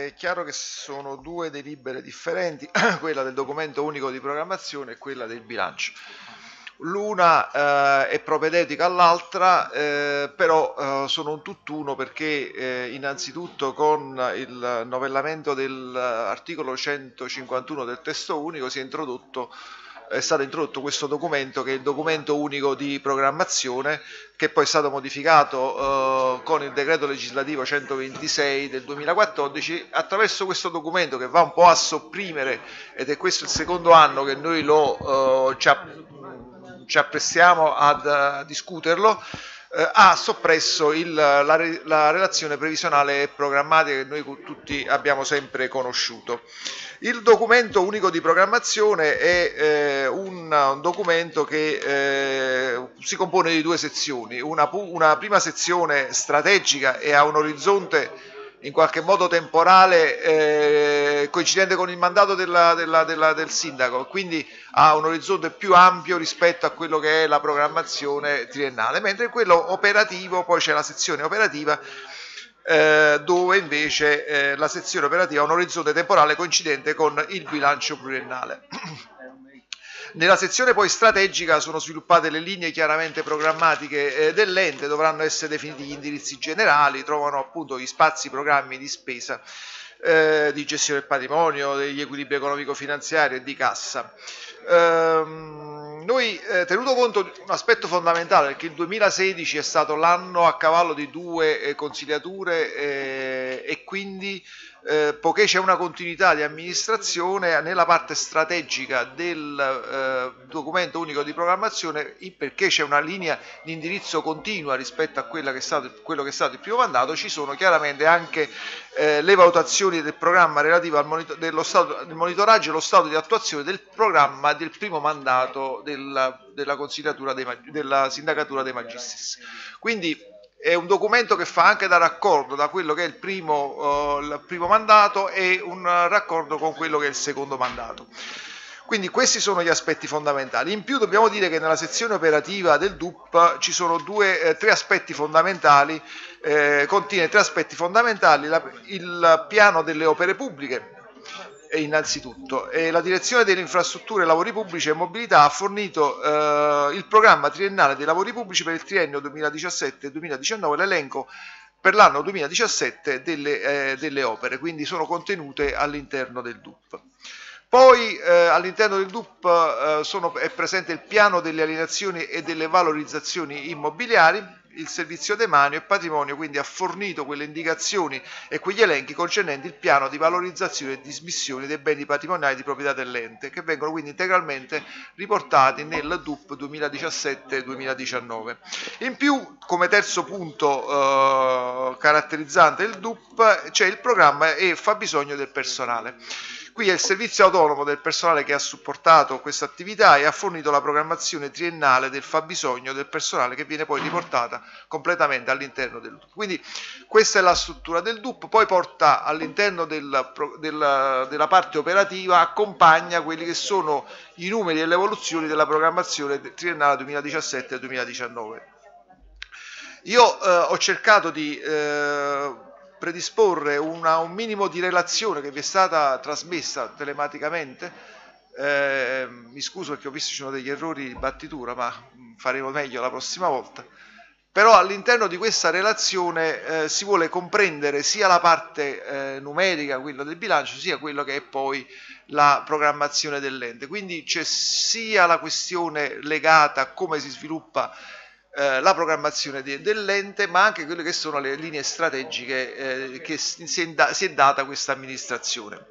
è chiaro che sono due delibere differenti, quella del documento unico di programmazione e quella del bilancio. L'una è propedeutica all'altra, però sono un tutt'uno perché innanzitutto con il novellamento dell'articolo 151 del testo unico è stato introdotto questo documento che è il documento unico di programmazione, che poi è stato modificato con il decreto legislativo 126 del 2014. Attraverso questo documento, che va un po' a sopprimere, ed è questo il secondo anno che noi ci apprestiamo a discuterlo, ha soppresso la relazione previsionale e programmatica che noi tutti abbiamo sempre conosciuto. Il documento unico di programmazione è un documento che si compone di due sezioni, una prima sezione strategica e ha un orizzonte in qualche modo temporale coincidente con il mandato del sindaco, quindi ha un orizzonte più ampio rispetto a quello che è la programmazione triennale, mentre quello operativo, poi c'è la sezione operativa, dove invece la sezione operativa ha un orizzonte temporale coincidente con il bilancio pluriennale. Nella sezione poi strategica sono sviluppate le linee chiaramente programmatiche dell'ente, dovranno essere definiti gli indirizzi generali, trovano appunto gli spazi programmi di spesa, di gestione del patrimonio, degli equilibri economico-finanziari e di cassa. Tenuto conto di un aspetto fondamentale, perché il 2016 è stato l'anno a cavallo di due consigliature e quindi poiché c'è una continuità di amministrazione nella parte strategica del documento unico di programmazione, perché c'è una linea di indirizzo continua rispetto a quello che è stato il primo mandato, ci sono chiaramente anche le valutazioni del programma relative al monitoraggio e lo stato di attuazione del programma del primo mandato della sindacatura dei Magistris. Quindi è un documento che fa anche da raccordo da quello che è il primo mandato e un raccordo con quello che è il secondo mandato. Quindi questi sono gli aspetti fondamentali. In più dobbiamo dire che nella sezione operativa del DUP ci sono tre aspetti fondamentali, contiene tre aspetti fondamentali: il piano delle opere pubbliche, innanzitutto, la direzione delle infrastrutture, lavori pubblici e mobilità ha fornito il programma triennale dei lavori pubblici per il triennio 2017-2019, l'elenco per l'anno 2017 delle opere, quindi sono contenute all'interno del DUP. Poi all'interno del DUP è presente il piano delle alienazioni e delle valorizzazioni immobiliari. Il servizio demanio e patrimonio quindi ha fornito quelle indicazioni e quegli elenchi concernenti il piano di valorizzazione e dismissione dei beni patrimoniali di proprietà dell'ente, che vengono quindi integralmente riportati nel DUP 2017-2019. In più, come terzo punto caratterizzante il DUP, c'è il programma e fabbisogno del personale. Qui è il servizio autonomo del personale che ha supportato questa attività e ha fornito la programmazione triennale del fabbisogno del personale, che viene poi riportata completamente all'interno del DUP. Quindi questa è la struttura del DUP, poi porta all'interno della parte operativa, accompagna quelli che sono i numeri e le evoluzioni della programmazione triennale 2017-2019. Io ho cercato di predisporre un minimo di relazione che vi è stata trasmessa telematicamente. Mi scuso perché ho visto ci sono degli errori di battitura, ma faremo meglio la prossima volta. Però all'interno di questa relazione si vuole comprendere sia la parte numerica, quella del bilancio, sia quello che è poi la programmazione dell'ente. Quindi c'è sia la questione legata a come si sviluppa la programmazione dell'ente, ma anche quelle che sono le linee strategiche che si è data questa amministrazione.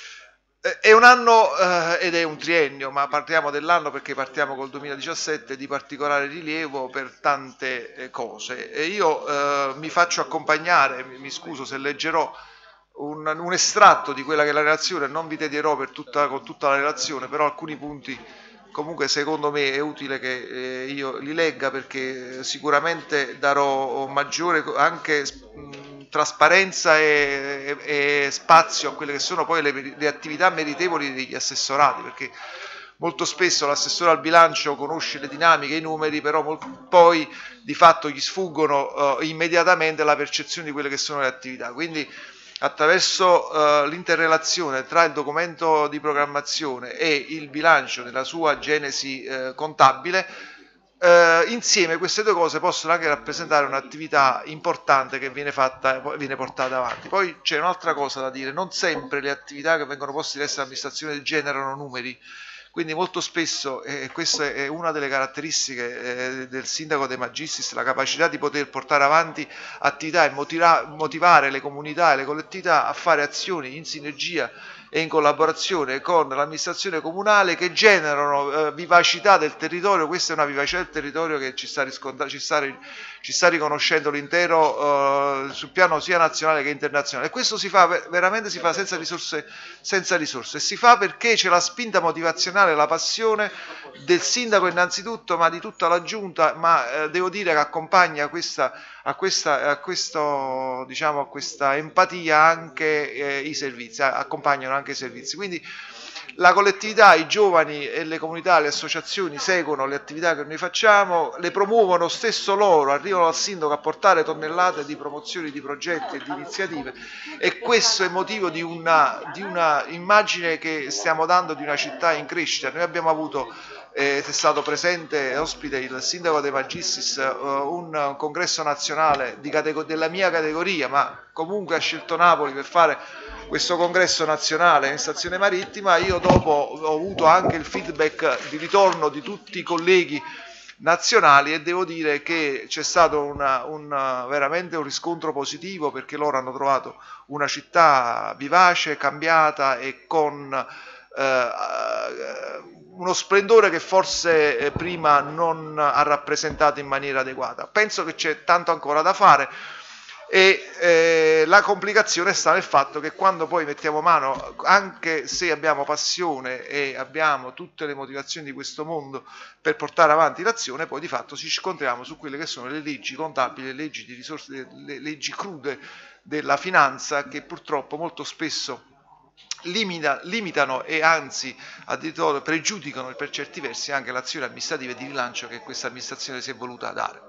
È un anno ed è un triennio, ma parliamo dell'anno perché partiamo col 2017, di particolare rilievo per tante cose. E io mi faccio accompagnare, mi scuso se leggerò un estratto di quella che è la relazione, non vi tedierò con tutta la relazione, però alcuni punti comunque secondo me è utile che io li legga, perché sicuramente darò maggiore anche trasparenza e spazio a quelle che sono poi le attività meritevoli degli assessorati, perché molto spesso l'assessore al bilancio conosce le dinamiche, i numeri, però poi di fatto gli sfuggono immediatamente la percezione di quelle che sono le attività. Quindi attraverso l'interrelazione tra il documento di programmazione e il bilancio nella sua genesi contabile, insieme queste due cose possono anche rappresentare un'attività importante che viene fatta, viene portata avanti. Poi c'è un'altra cosa da dire: non sempre le attività che vengono poste in essere all'amministrazione generano numeri. Quindi molto spesso, questa è una delle caratteristiche del sindaco De Magistris, la capacità di poter portare avanti attività e motivare le comunità e le collettività a fare azioni in sinergia e in collaborazione con l'amministrazione comunale che generano vivacità del territorio. Questa è una vivacità del territorio che ci sta riconoscendo l'intero sul piano sia nazionale che internazionale, e questo si fa veramente, si fa senza risorse, e si fa perché c'è la spinta motivazionale, la passione del sindaco innanzitutto, ma di tutta la giunta, ma devo dire che accompagna a questa empatia anche i servizi, accompagnano anche i servizi. Quindi la collettività, i giovani e le comunità, le associazioni seguono le attività che noi facciamo, le promuovono stesso loro, arrivano al sindaco a portare tonnellate di promozioni, di progetti e di iniziative, e questo è motivo di una immagine che stiamo dando di una città in crescita. Noi abbiamo avuto, è stato presente ospite il sindaco De Magistris, un congresso nazionale della mia categoria, ma comunque ha scelto Napoli per fare questo congresso nazionale in stazione marittima. Io dopo ho avuto anche il feedback di ritorno di tutti i colleghi nazionali e devo dire che c'è stato veramente un riscontro positivo, perché loro hanno trovato una città vivace, cambiata e con uno splendore che forse prima non ha rappresentato in maniera adeguata. Penso che c'è tanto ancora da fare, e la complicazione sta nel fatto che quando poi mettiamo mano, anche se abbiamo passione e abbiamo tutte le motivazioni di questo mondo per portare avanti l'azione, poi di fatto ci scontriamo su quelle che sono le leggi contabili, le leggi di risorse, le leggi crude della finanza, che purtroppo molto spesso limitano e anzi addirittura pregiudicano per certi versi anche l'azione amministrativa e di rilancio che questa amministrazione si è voluta dare.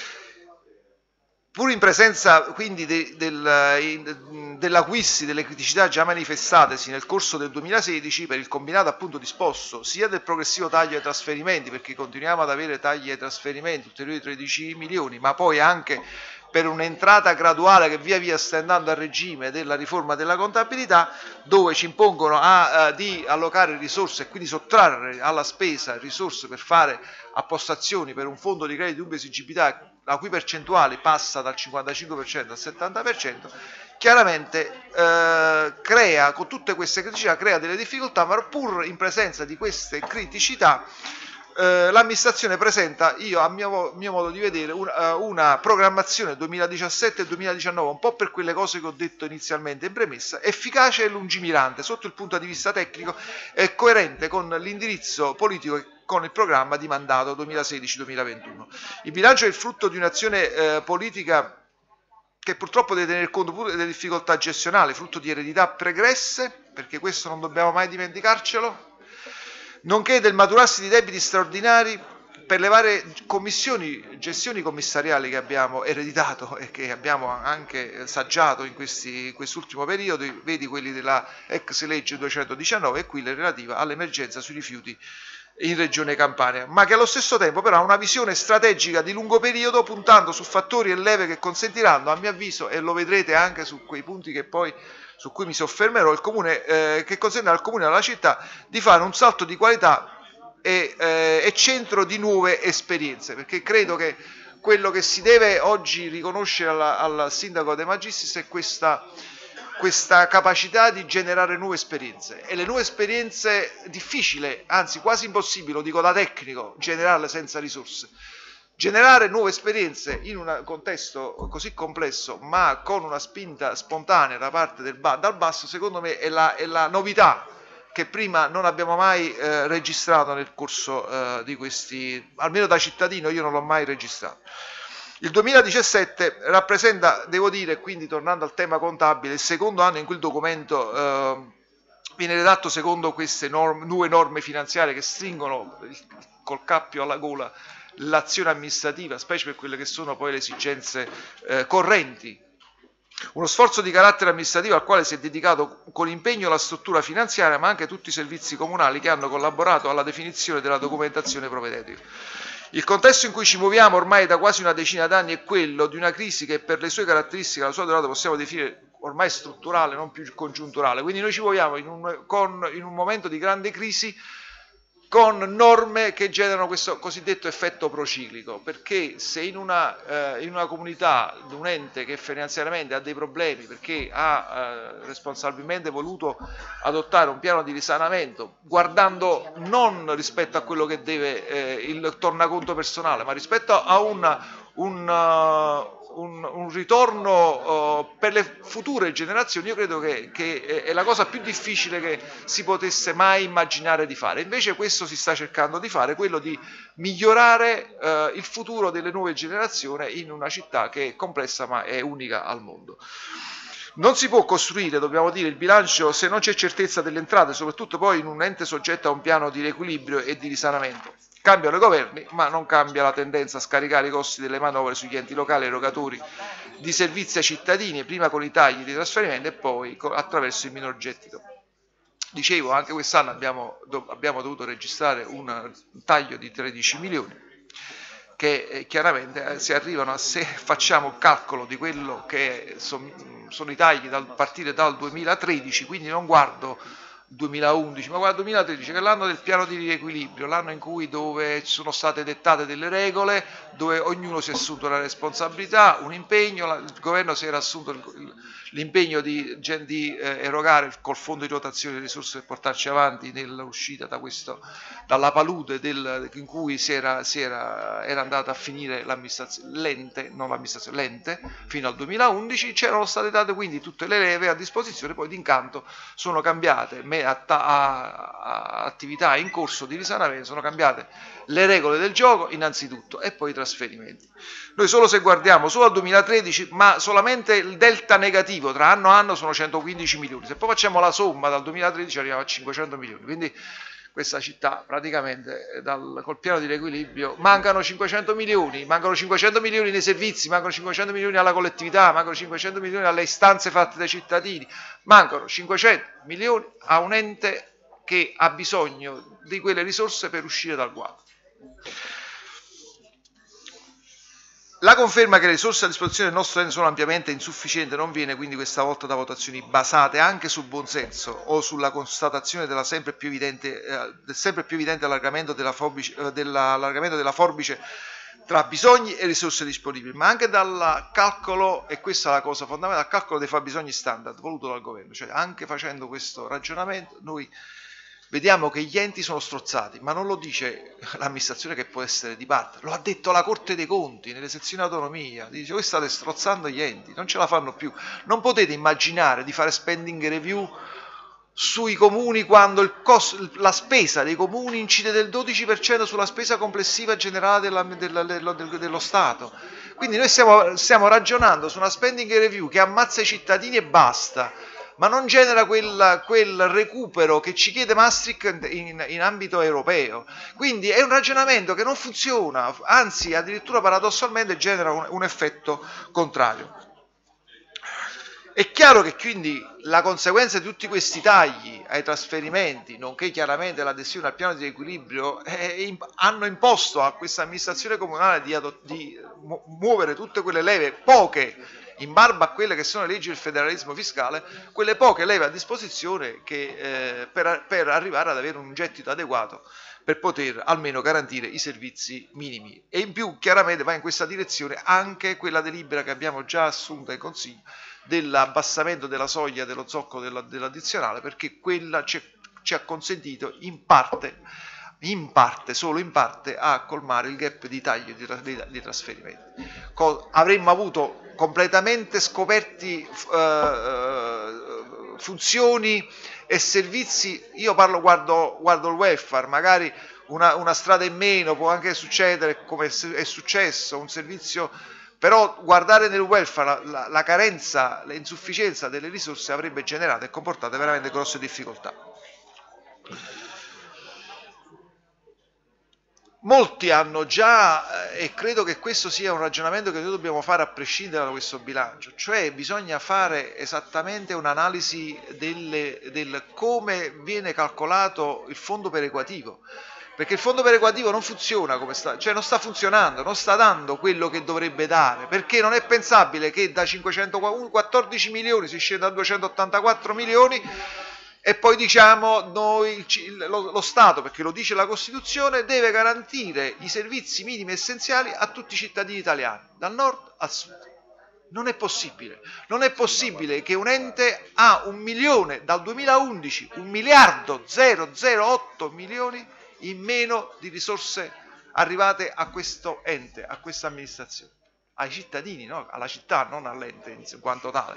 Pur in presenza quindi dell'acquisti, delle criticità già manifestatesi nel corso del 2016 per il combinato appunto disposto sia del progressivo taglio ai trasferimenti, perché continuiamo ad avere tagli ai trasferimenti ulteriori 13 milioni, ma poi anche per un'entrata graduale che via via sta andando a regime della riforma della contabilità, dove ci impongono di allocare risorse e quindi sottrarre alla spesa risorse per fare appostazioni per un fondo di credito di dubbia esigibilità, la cui percentuale passa dal 55% al 70%, chiaramente crea, con tutte queste criticità, crea delle difficoltà, ma pur in presenza di queste criticità l'amministrazione presenta, a mio modo di vedere, una programmazione 2017-2019, un po' per quelle cose che ho detto inizialmente in premessa, efficace e lungimirante sotto il punto di vista tecnico e coerente con l'indirizzo politico e con il programma di mandato 2016-2021. Il bilancio è il frutto di un'azione politica che purtroppo deve tener conto pure delle difficoltà gestionali, frutto di eredità pregresse, perché questo non dobbiamo mai dimenticarcelo, nonché del maturarsi di debiti straordinari per le varie gestioni commissariali che abbiamo ereditato e che abbiamo anche saggiato in quest'ultimo periodo, vedi quelli della ex legge 219 e quella relativa all'emergenza sui rifiuti in Regione Campania, ma che allo stesso tempo però ha una visione strategica di lungo periodo, puntando su fattori e leve che consentiranno, a mio avviso, e lo vedrete anche su quei punti che poi su cui mi soffermerò, che consentono al Comune e alla città di fare un salto di qualità e centro di nuove esperienze, perché credo che quello che si deve oggi riconoscere al sindaco De Magistris è questa capacità di generare nuove esperienze, e le nuove esperienze difficile, anzi quasi impossibile, lo dico da tecnico, generarle senza risorse. Generare nuove esperienze in un contesto così complesso, ma con una spinta spontanea da parte dal basso, secondo me è la novità che prima non abbiamo mai registrato nel corso di questi, almeno da cittadino io non l'ho mai registrato. Il 2017 rappresenta, devo dire, quindi tornando al tema contabile, il secondo anno in cui il documento viene redatto secondo queste nuove norme finanziarie che stringono col cappio alla gola l'azione amministrativa, specie per quelle che sono poi le esigenze correnti Uno sforzo di carattere amministrativo al quale si è dedicato con impegno la struttura finanziaria, ma anche tutti i servizi comunali che hanno collaborato alla definizione della documentazione propedeutica. Il contesto in cui ci muoviamo ormai da quasi una decina d'anni è quello di una crisi che per le sue caratteristiche, la sua durata, possiamo definire ormai strutturale, non più congiunturale. Quindi noi ci muoviamo in un momento di grande crisi con norme che generano questo cosiddetto effetto prociclico, perché se in una comunità, un ente che finanziariamente ha dei problemi perché ha responsabilmente voluto adottare un piano di risanamento, guardando non rispetto a quello che deve il tornaconto personale, ma rispetto a un ritorno per le future generazioni, io credo che è la cosa più difficile che si potesse mai immaginare di fare. Invece questo si sta cercando di fare, quello di migliorare il futuro delle nuove generazioni in una città che è complessa ma è unica al mondo. Non si può costruire, dobbiamo dire, il bilancio se non c'è certezza delle entrate, soprattutto poi in un ente soggetto a un piano di riequilibrio e di risanamento. Cambiano i governi, ma non cambia la tendenza a scaricare i costi delle manovre sugli enti locali e erogatori di servizi ai cittadini, prima con i tagli di trasferimento e poi attraverso il minor gettito. Dicevo, anche quest'anno abbiamo dovuto registrare un taglio di 13 milioni, che chiaramente si arrivano se facciamo il calcolo di quello che sono i tagli a partire dal 2013, quindi non guardo 2011, ma guarda 2013, che è l'anno del piano di riequilibrio, l'anno in cui dove ci sono state dettate delle regole, dove ognuno si è assunto la responsabilità, un impegno, il governo si era assunto l'impegno di erogare col fondo di rotazione di risorse per portarci avanti nell'uscita dalla palude in cui era andata a finire l'ente fino al 2011, c'erano state date quindi tutte le leve a disposizione, poi d'incanto sono cambiate attività in corso di risanamento, sono cambiate le regole del gioco innanzitutto e poi i trasferimenti. Noi solo se guardiamo solo al 2013, ma solamente il delta negativo tra anno e anno sono 115 milioni, se poi facciamo la somma dal 2013 arriviamo a 500 milioni, quindi questa città praticamente col piano di riequilibrio mancano 500 milioni nei servizi, mancano 500 milioni alla collettività, mancano 500 milioni alle istanze fatte dai cittadini, mancano 500 milioni a un ente che ha bisogno di quelle risorse per uscire dal guado. La conferma che le risorse a disposizione del nostro ente sono ampiamente insufficienti non viene quindi questa volta da votazioni basate anche sul buonsenso o sulla constatazione del sempre più evidente allargamento della forbice tra bisogni e risorse disponibili, ma anche dal calcolo, e questa è la cosa fondamentale, dal calcolo dei fabbisogni standard voluto dal governo. Cioè, anche facendo questo ragionamento noi vediamo che gli enti sono strozzati, ma non lo dice l'amministrazione che può essere di parte, lo ha detto la Corte dei Conti nelle sezioni autonomia, dice voi state strozzando gli enti, non ce la fanno più, non potete immaginare di fare spending review sui comuni quando la spesa dei comuni incide del 12% sulla spesa complessiva generale dello Stato. Quindi noi stiamo ragionando su una spending review che ammazza i cittadini e basta, ma non genera quel recupero che ci chiede Maastricht in ambito europeo. Quindi è un ragionamento che non funziona, anzi addirittura paradossalmente genera un effetto contrario. È chiaro che quindi la conseguenza di tutti questi tagli ai trasferimenti, nonché chiaramente l'adesione al piano di riequilibrio, hanno imposto a questa amministrazione comunale di muovere tutte quelle leve, poche, in barba a quelle che sono le leggi del federalismo fiscale, quelle poche leve a disposizione per arrivare ad avere un gettito adeguato per poter almeno garantire i servizi minimi. E in più chiaramente va in questa direzione anche quella delibera che abbiamo già assunta in Consiglio dell'abbassamento della soglia dello zoccolo dell'addizionale, perché quella ci ha consentito in parte, solo in parte, a colmare il gap di taglio di trasferimenti. Avremmo avuto completamente scoperti funzioni e servizi, io guardo il welfare, magari una strada in meno può anche succedere, come è successo, un servizio, però guardare nel welfare la carenza, l'insufficienza delle risorse avrebbe generato e comportato veramente grosse difficoltà. Molti hanno già, e credo che questo sia un ragionamento che noi dobbiamo fare a prescindere da questo bilancio, cioè bisogna fare esattamente un'analisi del come viene calcolato il fondo perequativo, perché il fondo perequativo non funziona come sta, cioè non sta funzionando, non sta dando quello che dovrebbe dare, perché non è pensabile che da 514 milioni si scenda a 284 milioni e poi diciamo noi, lo Stato, perché lo dice la Costituzione, deve garantire i servizi minimi essenziali a tutti i cittadini italiani, dal nord al sud. Non è possibile, non è possibile che un ente ha 1 milione dal 2011, 1 miliardo 008 milioni in meno di risorse arrivate a questo ente, a questa amministrazione, ai cittadini, no? Alla città, non all'ente in quanto tale.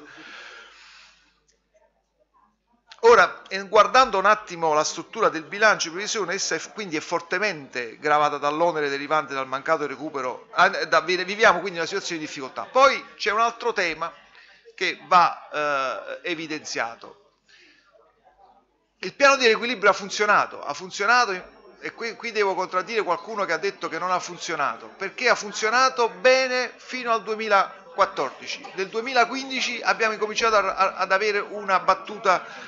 Ora, guardando un attimo la struttura del bilancio di previsione, essa quindi è fortemente gravata dall'onere derivante dal mancato recupero, viviamo quindi una situazione di difficoltà. Poi c'è un altro tema che va evidenziato. Il piano di riequilibrio ha funzionato e qui devo contraddire qualcuno che ha detto che non ha funzionato, perché ha funzionato bene fino al 2014. Nel 2015 abbiamo incominciato ad avere una battuta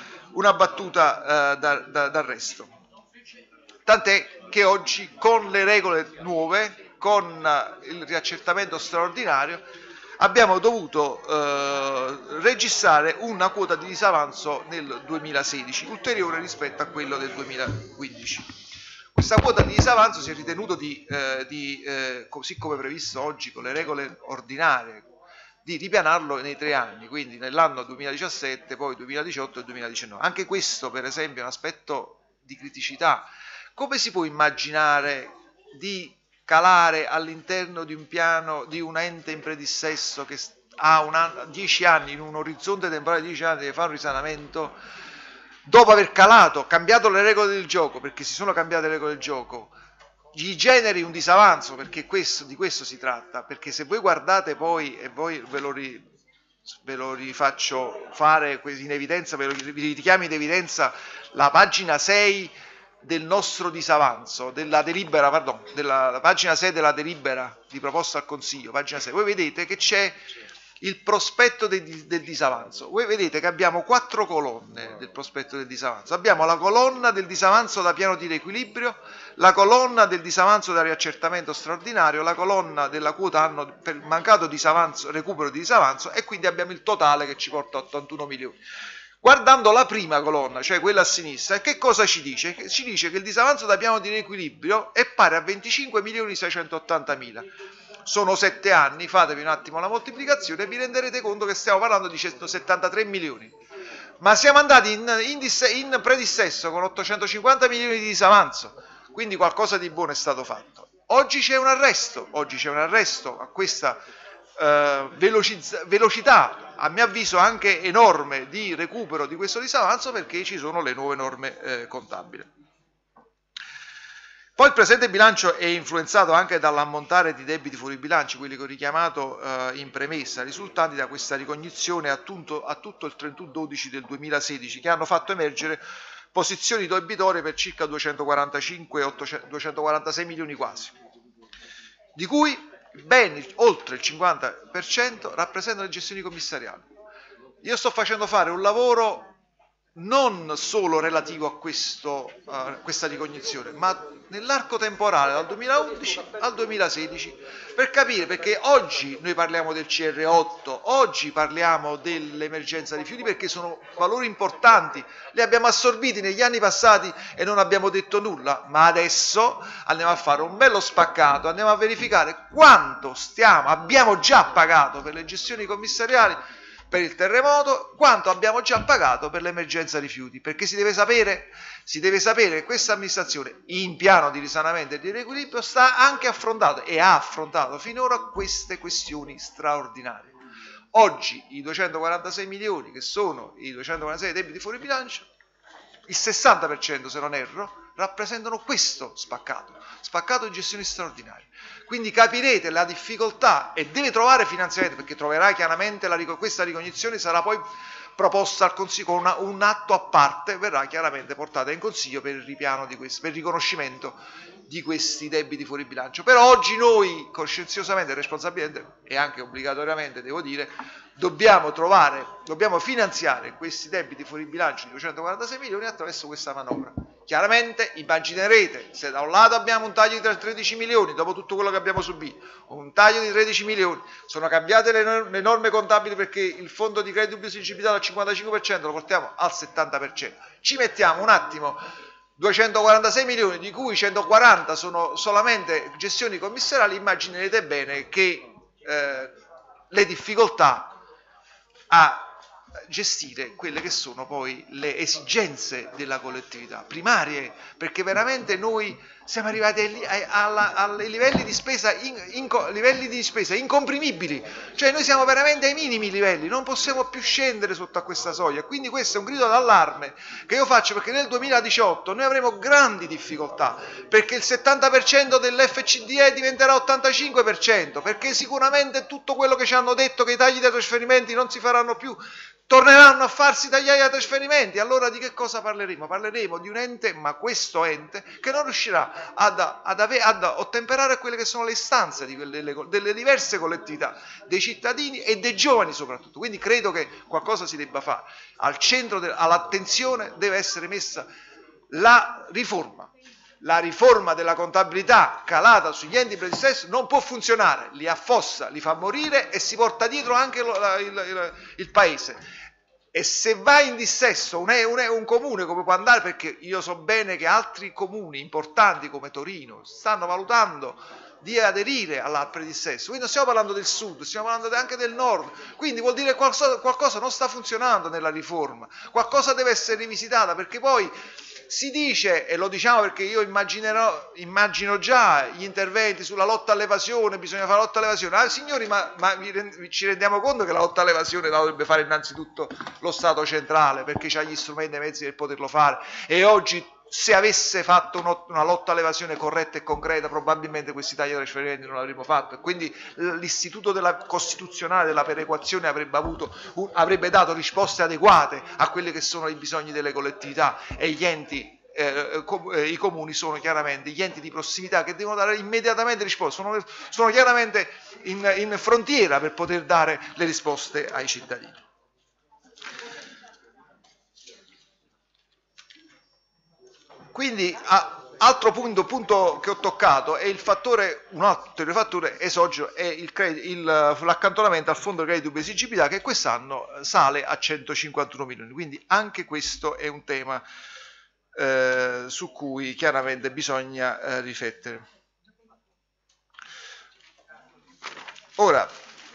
d'arresto. Tant'è che oggi con le regole nuove, con il riaccertamento straordinario, abbiamo dovuto registrare una quota di disavanzo nel 2016, ulteriore rispetto a quello del 2015. Questa quota di disavanzo si è ritenuto così come previsto oggi con le regole ordinarie, di ripianarlo nei 3 anni, quindi nell'anno 2017, poi 2018 e 2019. Anche questo, per esempio, è un aspetto di criticità. Come si può immaginare di calare all'interno di un piano, di un ente in predissesto che ha 10 anni, in un orizzonte temporale di 10 anni, deve fare un risanamento, dopo aver cambiato le regole del gioco, perché si sono cambiate le regole del gioco, gli generi un disavanzo, perché di questo si tratta, perché se voi guardate poi, e voi ve lo rifaccio fare in evidenza, vi richiamo in evidenza la pagina 6 del nostro disavanzo, della pagina 6 della delibera di proposta al Consiglio, pagina 6, voi vedete che c'è il prospetto del disavanzo. Voi vedete che abbiamo 4 colonne del prospetto del disavanzo. Abbiamo la colonna del disavanzo da piano di riequilibrio, la colonna del disavanzo da riaccertamento straordinario, la colonna della quota anno per il mancato disavanzo, recupero di disavanzo, e quindi abbiamo il totale che ci porta a 81 milioni. Guardando la prima colonna, cioè quella a sinistra, che cosa ci dice? Ci dice che il disavanzo da piano di riequilibrio è pari a 25 milioni 680 mila. Sono 7 anni, fatevi un attimo la moltiplicazione e vi renderete conto che stiamo parlando di 173 milioni. Ma siamo andati in predissesto con 850 milioni di disavanzo, quindi qualcosa di buono è stato fatto. Oggi c'è un arresto a questa velocità, a mio avviso anche enorme, di recupero di questo disavanzo, perché ci sono le nuove norme contabili. Poi il presente bilancio è influenzato anche dall'ammontare di debiti fuori bilancio, quelli che ho richiamato in premessa, risultanti da questa ricognizione a tutto il 31/12 del 2016, che hanno fatto emergere posizioni debitorie per circa 246 milioni quasi, di cui ben oltre il 50% rappresentano le gestioni commissariali. Io sto facendo fare un lavoro non solo relativo a questa ricognizione, ma nell'arco temporale dal 2011 al 2016, per capire, perché oggi noi parliamo del CR8, oggi parliamo dell'emergenza rifiuti, perché sono valori importanti, li abbiamo assorbiti negli anni passati e non abbiamo detto nulla, ma adesso andiamo a fare un bello spaccato, andiamo a verificare quanto abbiamo già pagato per le gestioni commissariali per il terremoto, quanto abbiamo già pagato per l'emergenza rifiuti, perché si deve sapere che questa amministrazione in piano di risanamento e di riequilibrio sta anche affrontato e ha affrontato finora queste questioni straordinarie. Oggi i 246 milioni, che sono i 246 debiti fuori bilancio, il 60% se non erro, rappresentano questo spaccato di gestioni straordinarie. Quindi capirete la difficoltà, e deve trovare finanziamento, perché troverà chiaramente questa ricognizione sarà poi proposta al Consiglio con un atto a parte, verrà chiaramente portata in Consiglio per il ripiano di questo, per il riconoscimento di questi debiti fuori bilancio. Però oggi noi coscienziosamente, responsabilmente e anche obbligatoriamente, devo dire, dobbiamo finanziare questi debiti fuori bilancio di 246 milioni attraverso questa manovra. Chiaramente immaginerete, se da un lato abbiamo un taglio di 13 milioni dopo tutto quello che abbiamo subito, un taglio di 13 milioni, sono cambiate le norme contabili perché il fondo di credito esigibilità dal 55% lo portiamo al 70%, ci mettiamo un attimo 246 milioni, di cui 140 sono solamente gestioni commissariali, immaginerete bene che le difficoltà a gestire quelle che sono poi le esigenze della collettività primarie, perché veramente noi siamo arrivati a livelli di spesa incomprimibili, cioè noi siamo veramente ai minimi livelli, non possiamo più scendere sotto a questa soglia, quindi questo è un grido d'allarme che io faccio, perché nel 2018 noi avremo grandi difficoltà, perché il 70% dell'FCDE diventerà 85%, perché sicuramente tutto quello che ci hanno detto, che i tagli dei trasferimenti non si faranno più, torneranno a farsi tagliare i trasferimenti. Allora di che cosa parleremo? Parleremo di un ente, ma questo ente, che non riuscirà ad ottemperare a quelle che sono le istanze delle diverse collettività, dei cittadini e dei giovani soprattutto. Quindi credo che qualcosa si debba fare. Al centro, all'attenzione deve essere messa la riforma. La riforma della contabilità calata sugli enti predisposti non può funzionare, li affossa, li fa morire e si porta dietro anche il paese. E se va in dissesto un comune come può andare, perché io so bene che altri comuni importanti come Torino stanno valutando di aderire al predissesto, quindi non stiamo parlando del sud, stiamo parlando anche del nord, quindi vuol dire che qualcosa non sta funzionando nella riforma, qualcosa deve essere rivisitata, perché poi si dice, e lo diciamo perché io immagino già gli interventi sulla lotta all'evasione, bisogna fare lotta all'evasione. Signori, ma ci rendiamo conto che la lotta all'evasione la dovrebbe fare innanzitutto lo Stato centrale, perché ha gli strumenti e i mezzi per poterlo fare, e oggi se avesse fatto una lotta all'evasione corretta e concreta, probabilmente questi tagli ai trasferimenti non l'avremmo fatto, e quindi l'istituto costituzionale della perequazione avrebbe dato risposte adeguate a quelli che sono i bisogni delle collettività, e gli enti, i comuni sono chiaramente gli enti di prossimità che devono dare immediatamente risposte, sono chiaramente in frontiera per poter dare le risposte ai cittadini. Quindi altro punto che ho toccato è un altro fattore esogeno, è l'accantonamento al fondo credito di esigibilità, che quest'anno sale a 151 milioni, quindi anche questo è un tema su cui chiaramente bisogna riflettere. Ora,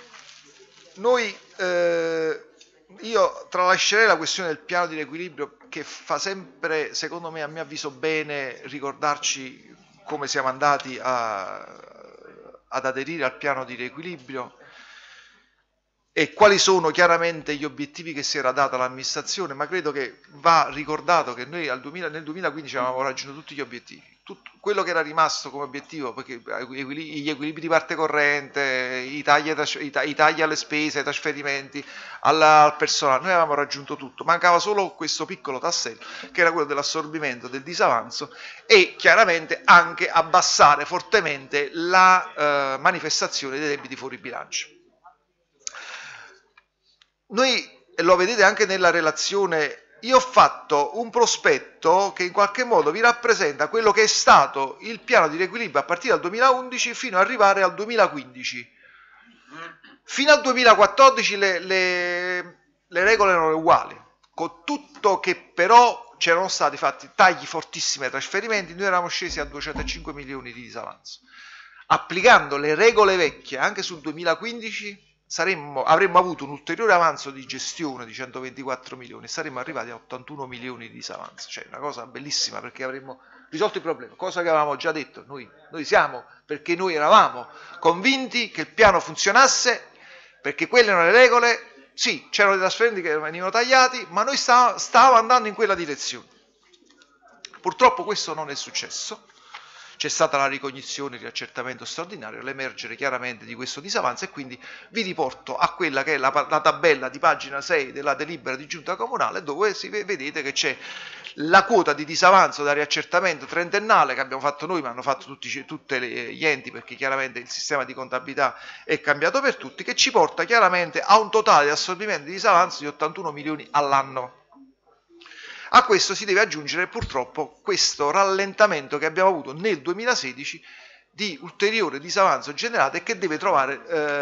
io tralascerei la questione del piano di riequilibrio, che fa sempre, secondo me, a mio avviso, bene ricordarci come siamo andati ad aderire al piano di riequilibrio e quali sono chiaramente gli obiettivi che si era data l'amministrazione, ma credo che va ricordato che noi nel 2015 avevamo raggiunto tutti gli obiettivi. Tutto quello che era rimasto come obiettivo, perché gli equilibri di parte corrente, i tagli alle spese, ai trasferimenti, al personale, noi avevamo raggiunto tutto, mancava solo questo piccolo tassello che era quello dell'assorbimento del disavanzo e chiaramente anche abbassare fortemente la manifestazione dei debiti fuori bilancio. Noi, lo vedete anche nella relazione, io ho fatto un prospetto che in qualche modo vi rappresenta quello che è stato il piano di riequilibrio a partire dal 2011 fino ad arrivare al 2015. Fino al 2014 le regole erano uguali, con tutto che però c'erano stati fatti tagli fortissimi ai trasferimenti, noi eravamo scesi a 205 milioni di disavanzo. Applicando le regole vecchie anche sul 2015 avremmo avuto un ulteriore avanzo di gestione di 124 milioni e saremmo arrivati a 81 milioni di disavanzo, cioè una cosa bellissima, perché avremmo risolto il problema, cosa che avevamo già detto, noi siamo, perché noi eravamo convinti che il piano funzionasse, perché quelle erano le regole, sì, c'erano dei trasferimenti che venivano tagliati, ma noi stavamo andando in quella direzione. Purtroppo questo non è successo, c'è stata la ricognizione, il riaccertamento straordinario, l'emergere chiaramente di questo disavanzo, e quindi vi riporto a quella che è la tabella di pagina 6 della delibera di giunta comunale, dove vedete che c'è la quota di disavanzo da riaccertamento trentennale che abbiamo fatto noi, ma hanno fatto tutti gli enti, perché chiaramente il sistema di contabilità è cambiato per tutti, che ci porta chiaramente a un totale di assorbimento di disavanzo di 81 milioni all'anno. A questo si deve aggiungere purtroppo questo rallentamento che abbiamo avuto nel 2016 di ulteriore disavanzo generato, e che deve trovare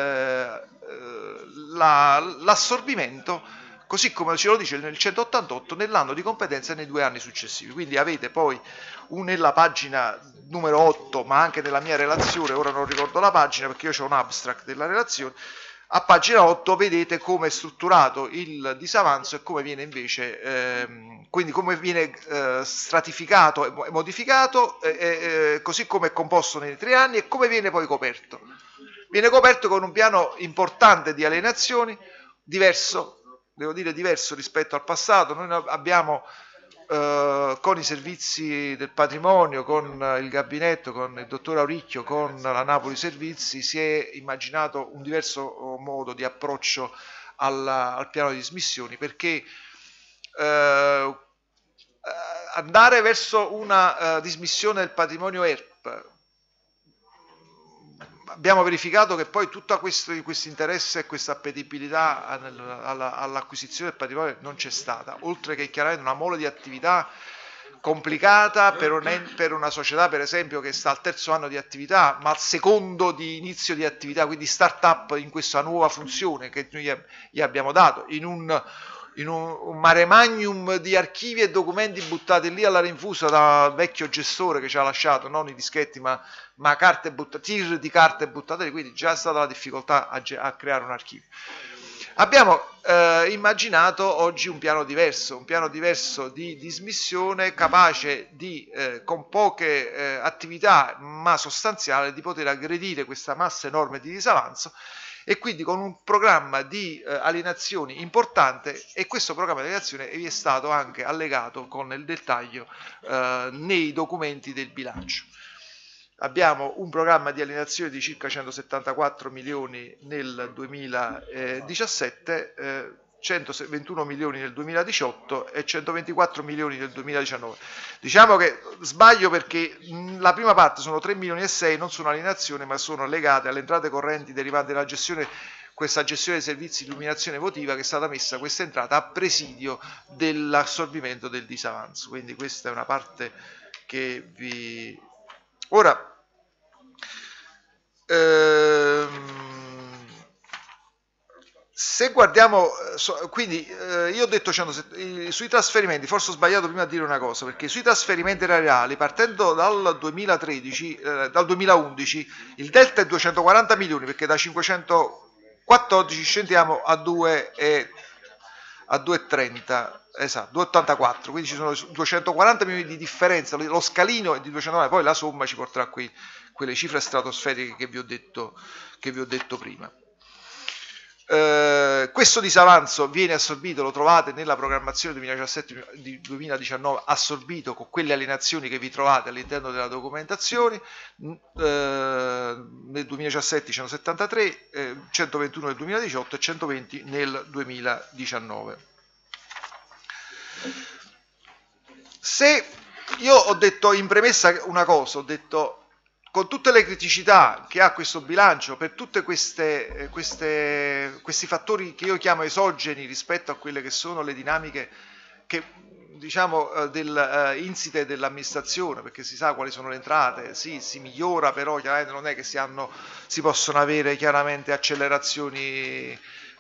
l'assorbimento, così come ce lo dice nel 188, nell'anno di competenza e nei 2 anni successivi. Quindi avete poi nella pagina numero 8, ma anche nella mia relazione, ora non ricordo la pagina perché io ho un abstract della relazione, a pagina 8 vedete come è strutturato il disavanzo e come viene invece, quindi come viene stratificato e modificato, così come è composto nei 3 anni, e come viene poi coperto. Viene coperto con un piano importante di alienazioni, diverso, devo dire diverso rispetto al passato. Noi abbiamo con i servizi del patrimonio, con il gabinetto, con il dottor Auricchio, con la Napoli Servizi, si è immaginato un diverso modo di approccio al piano di dismissioni, perché andare verso una dismissione del patrimonio ERP, abbiamo verificato che poi tutto questo interesse e questa appetibilità all'acquisizione del patrimonio non c'è stata, oltre che chiaramente una mole di attività complicata per una società, per esempio, che sta al 3° anno di attività, ma al 2° di inizio di attività, quindi start-up in questa nuova funzione che noi gli abbiamo dato, in un mare magnum di archivi e documenti buttati lì alla rinfusa dal vecchio gestore che ci ha lasciato, non i dischetti ma carte tir di carte buttate lì, quindi già è stata la difficoltà a creare un archivio. Abbiamo immaginato oggi un piano diverso di dismissione, capace di, con poche attività ma sostanziale, di poter aggredire questa massa enorme di disavanzo, e quindi con un programma di alienazioni importante, e questo programma di alienazione vi è stato anche allegato con il dettaglio nei documenti del bilancio. Abbiamo un programma di alienazione di circa 174 milioni nel 2017, 121 milioni nel 2018 e 124 milioni nel 2019. Diciamo che sbaglio perché la prima parte sono 3 milioni e 6, non sono alienazione ma sono legate alle entrate correnti derivanti dalla gestione, questa gestione dei servizi di illuminazione votiva, che è stata messa questa entrata a presidio dell'assorbimento del disavanzo. Quindi questa è una parte che vi... Ora, se guardiamo, quindi io ho detto sui trasferimenti, forse ho sbagliato prima a dire una cosa, perché sui trasferimenti erariali, partendo dal 2013, dal 2011, il delta è 240 milioni, perché da 514 scendiamo a 2,30, esatto, 2,84, quindi ci sono 240 milioni di differenza, lo scalino è di 290, poi la somma ci porterà qui quelle cifre stratosferiche che vi ho detto prima. Questo disavanzo viene assorbito, lo trovate nella programmazione 2017-2019, assorbito con quelle alienazioni che vi trovate all'interno della documentazione. Nel 2017 173, 121 nel 2018 e 120 nel 2019. Se io ho detto in premessa una cosa, ho detto, con tutte le criticità che ha questo bilancio, per tutte questi fattori che io chiamo esogeni rispetto a quelle che sono le dinamiche che, diciamo, insite dell'amministrazione, perché si sa quali sono le entrate, sì, si migliora, però chiaramente non è che si possono avere chiaramente accelerazioni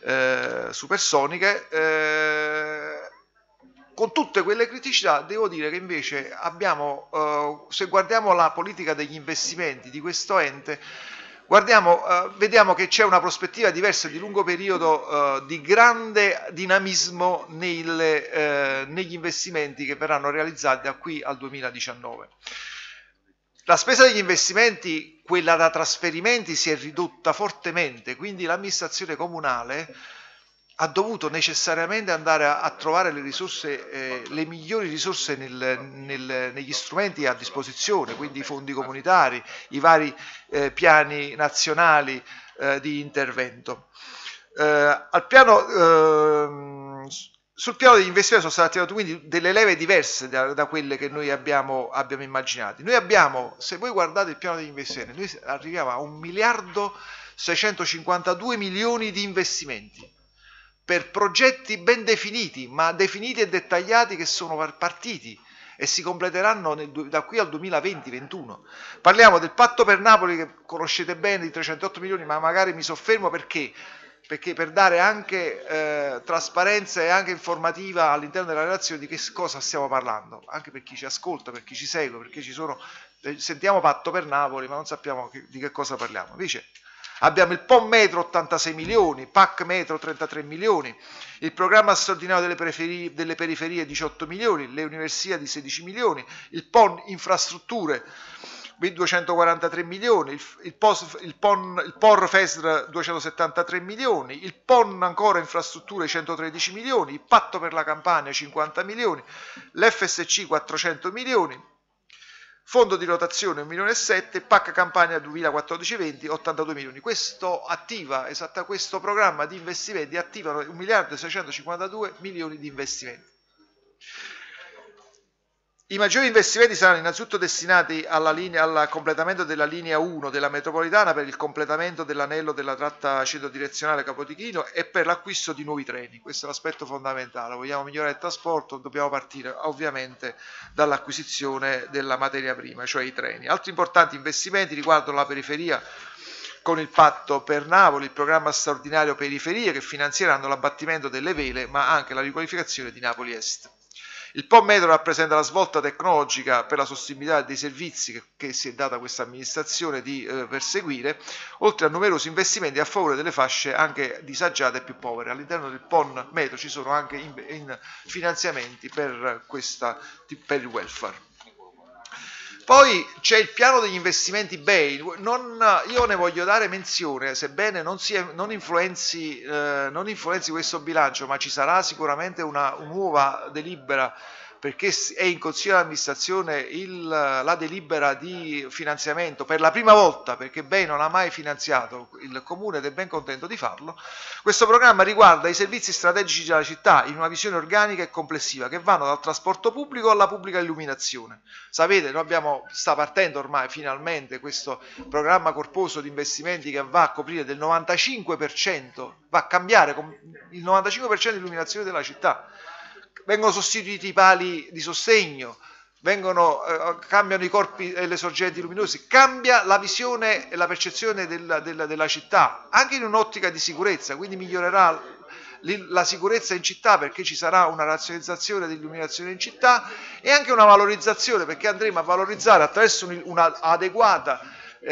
supersoniche. Con tutte quelle criticità devo dire che invece abbiamo, se guardiamo la politica degli investimenti di questo ente, vediamo che c'è una prospettiva diversa di lungo periodo, di grande dinamismo negli investimenti che verranno realizzati da qui al 2019. La spesa degli investimenti, quella da trasferimenti, si è ridotta fortemente, quindi l'amministrazione comunale ha dovuto necessariamente andare a trovare le risorse, le migliori risorse negli strumenti a disposizione, quindi i fondi comunitari, i vari piani nazionali di intervento. Sul piano degli investimenti sono state attivate quindi delle leve diverse da quelle che noi abbiamo immaginato. Noi abbiamo, se voi guardate il piano degli investimenti, noi arriviamo a 1.652 milioni di investimenti per progetti ben definiti, ma definiti e dettagliati, che sono partiti e si completeranno da qui al 2020-21. Parliamo del patto per Napoli, che conoscete bene, di 308 milioni, ma magari mi soffermo perché per dare anche trasparenza e anche informativa all'interno della relazione di che cosa stiamo parlando, anche per chi ci ascolta, per chi ci segue, perché sentiamo patto per Napoli ma non sappiamo di che cosa parliamo. Invece abbiamo il PON Metro 86 milioni, PAC Metro 33 milioni, il programma straordinario delle periferie 18 milioni, le università di 16 milioni, il PON Infrastrutture 243 milioni, il POR FESR 273 milioni, il PON ancora Infrastrutture 113 milioni, il Patto per la Campania 50 milioni, l'FSC 400 milioni, Fondo di rotazione 1,7 milioni, PAC Campania 2014-20 82 milioni. Questo programma di investimenti attivano 1.652 milioni di investimenti. I maggiori investimenti saranno innanzitutto destinati al completamento della linea 1 della metropolitana, per il completamento dell'anello della tratta centro-direzionale Capodichino e per l'acquisto di nuovi treni. Questo è l'aspetto fondamentale. Vogliamo migliorare il trasporto, dobbiamo partire ovviamente dall'acquisizione della materia prima, cioè i treni. Altri importanti investimenti riguardano la periferia, con il patto per Napoli, il programma straordinario periferie, che finanzieranno l'abbattimento delle vele ma anche la riqualificazione di Napoli Est. Il PON Metro rappresenta la svolta tecnologica per la sostenibilità dei servizi che si è data questa amministrazione di perseguire, oltre a numerosi investimenti a favore delle fasce anche disagiate e più povere. All'interno del PON Metro ci sono anche finanziamenti per il welfare. Poi c'è il piano degli investimenti BEI. Io ne voglio dare menzione, sebbene non influenzi questo bilancio, ma ci sarà sicuramente una nuova delibera, perché è in consiglio di amministrazione la delibera di finanziamento per la prima volta, perché BEI non ha mai finanziato il comune ed è ben contento di farlo. Questo programma riguarda i servizi strategici della città in una visione organica e complessiva, che vanno dal trasporto pubblico alla pubblica illuminazione. Sapete, sta partendo ormai finalmente questo programma corposo di investimenti che va a coprire del 95%, va a cambiare il 95% di illuminazione della città. Vengono sostituiti i pali di sostegno, cambiano i corpi e le sorgenti luminose, cambia la visione e la percezione della città, anche in un'ottica di sicurezza, quindi migliorerà la sicurezza in città, perché ci sarà una razionalizzazione dell'illuminazione in città e anche una valorizzazione, perché andremo a valorizzare attraverso un'adeguata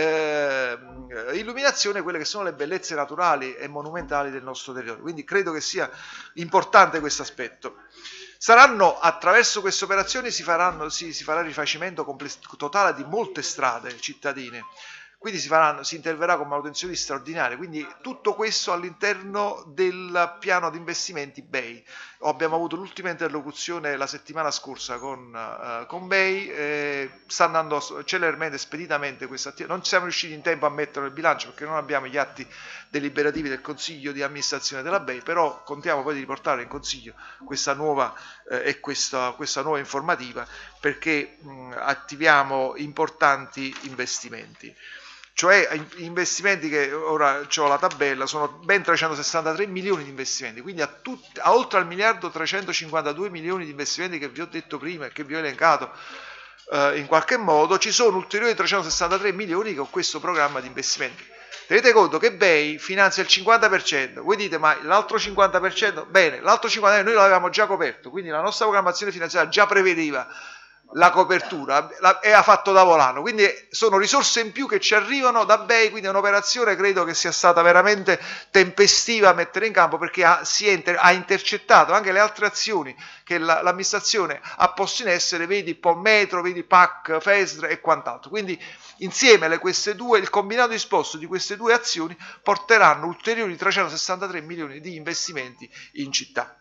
illuminazione quelle che sono le bellezze naturali e monumentali del nostro territorio. Quindi credo che sia importante questo aspetto. Attraverso queste operazioni si farà il rifacimento totale di molte strade cittadine, quindi si interverrà con manutenzioni straordinarie, quindi tutto questo all'interno del piano di investimenti BEI. Abbiamo avuto l'ultima interlocuzione la settimana scorsa con BEI, sta andando celermente, speditamente questa attività. Non siamo riusciti in tempo a metterlo nel bilancio perché non abbiamo gli atti deliberativi del consiglio di amministrazione della BEI, però contiamo poi di riportare in consiglio questa nuova nuova informativa, perché attiviamo importanti investimenti. Cioè investimenti che ora ho la tabella, sono ben 363 milioni di investimenti, quindi a oltre al 1.352 milioni di investimenti che vi ho detto prima e che vi ho elencato in qualche modo, ci sono ulteriori 363 milioni con questo programma di investimenti. Tenete conto che BEI finanzia il 50%, voi dite ma l'altro 50%? Bene, l'altro 50% noi l'avevamo già coperto, quindi la nostra programmazione finanziaria già prevedeva la copertura e ha fatto da volano, quindi sono risorse in più che ci arrivano da BEI, quindi è un'operazione credo che sia stata veramente tempestiva a mettere in campo, perché ha intercettato anche le altre azioni che l'amministrazione ha posto in essere, vedi Metro, vedi PAC, FESR e quant'altro. Quindi insieme il combinato disposto di queste due azioni porteranno ulteriori 363 milioni di investimenti in città.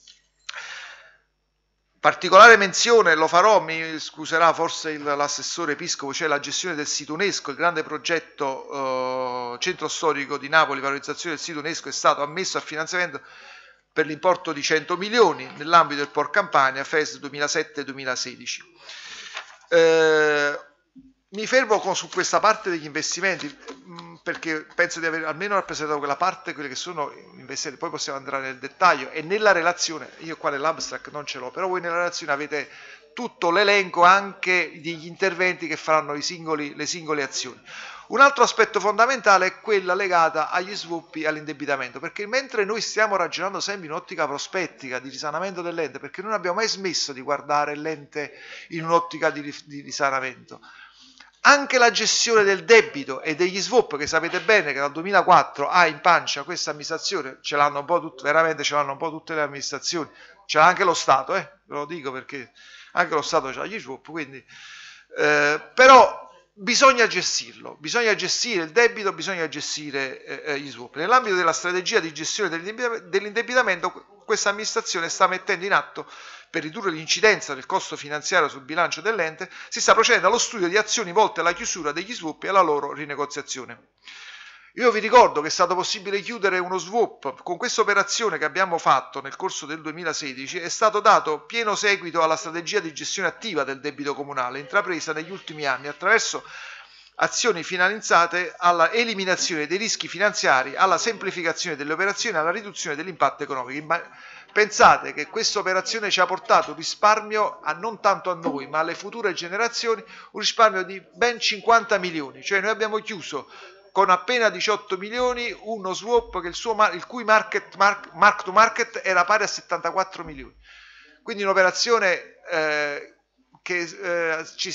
Particolare menzione, lo farò, mi scuserà forse l'assessore Piscopo, cioè la gestione del sito UNESCO, il grande progetto centro storico di Napoli, valorizzazione del sito UNESCO, è stato ammesso a finanziamento per l'importo di 100 milioni nell'ambito del POR Campania, FES 2007-2016. Mi fermo su questa parte degli investimenti perché penso di aver almeno rappresentato quella parte, quelle che sono investimenti, poi possiamo andare nel dettaglio e nella relazione, io qua nell'abstract non ce l'ho, però voi nella relazione avete tutto l'elenco anche degli interventi che faranno le singole azioni. Un altro aspetto fondamentale è quella legata agli sviluppi e all'indebitamento, perché mentre noi stiamo ragionando sempre in ottica prospettica di risanamento dell'ente, perché non abbiamo mai smesso di guardare l'ente in un'ottica di risanamento, anche la gestione del debito e degli swap, che sapete bene che dal 2004 ha in pancia questa amministrazione, ce l'hanno un po' tutte, veramente ce l'hanno un po' tutte le amministrazioni, ce l'ha anche lo Stato, ve lo dico perché anche lo Stato ha gli swap, quindi però bisogna gestirlo, bisogna gestire il debito, bisogna gestire gli swap. Nell'ambito della strategia di gestione dell'indebitamento, questa amministrazione sta mettendo in atto, per ridurre l'incidenza del costo finanziario sul bilancio dell'ente, si sta procedendo allo studio di azioni volte alla chiusura degli swap e alla loro rinegoziazione. Io vi ricordo che è stato possibile chiudere uno swap. Con questa operazione che abbiamo fatto nel corso del 2016 è stato dato pieno seguito alla strategia di gestione attiva del debito comunale intrapresa negli ultimi anni attraverso azioni finalizzate alla eliminazione dei rischi finanziari, alla semplificazione delle operazioni e alla riduzione dell'impatto economico. Pensate che questa operazione ci ha portato un risparmio, non tanto a noi ma alle future generazioni, un risparmio di ben 50 milioni, cioè noi abbiamo chiuso con appena 18 milioni uno swap che il cui mark to market era pari a 74 milioni. Quindi un'operazione che si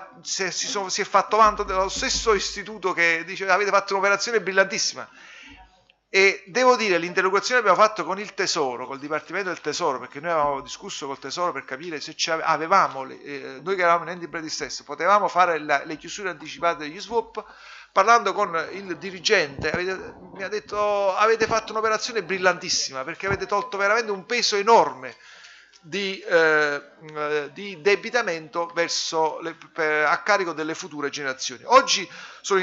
è fatto vanto dello stesso istituto che dice avete fatto un'operazione brillantissima. E devo dire, l'interlocuzione che abbiamo fatto con il Tesoro, col Dipartimento del Tesoro, perché noi avevamo discusso col Tesoro per capire se noi che eravamo in enti predissesso, potevamo fare le chiusure anticipate degli swap. Parlando con il dirigente mi ha detto avete fatto un'operazione brillantissima perché avete tolto veramente un peso enorme di debitamento a carico delle future generazioni. Oggi sono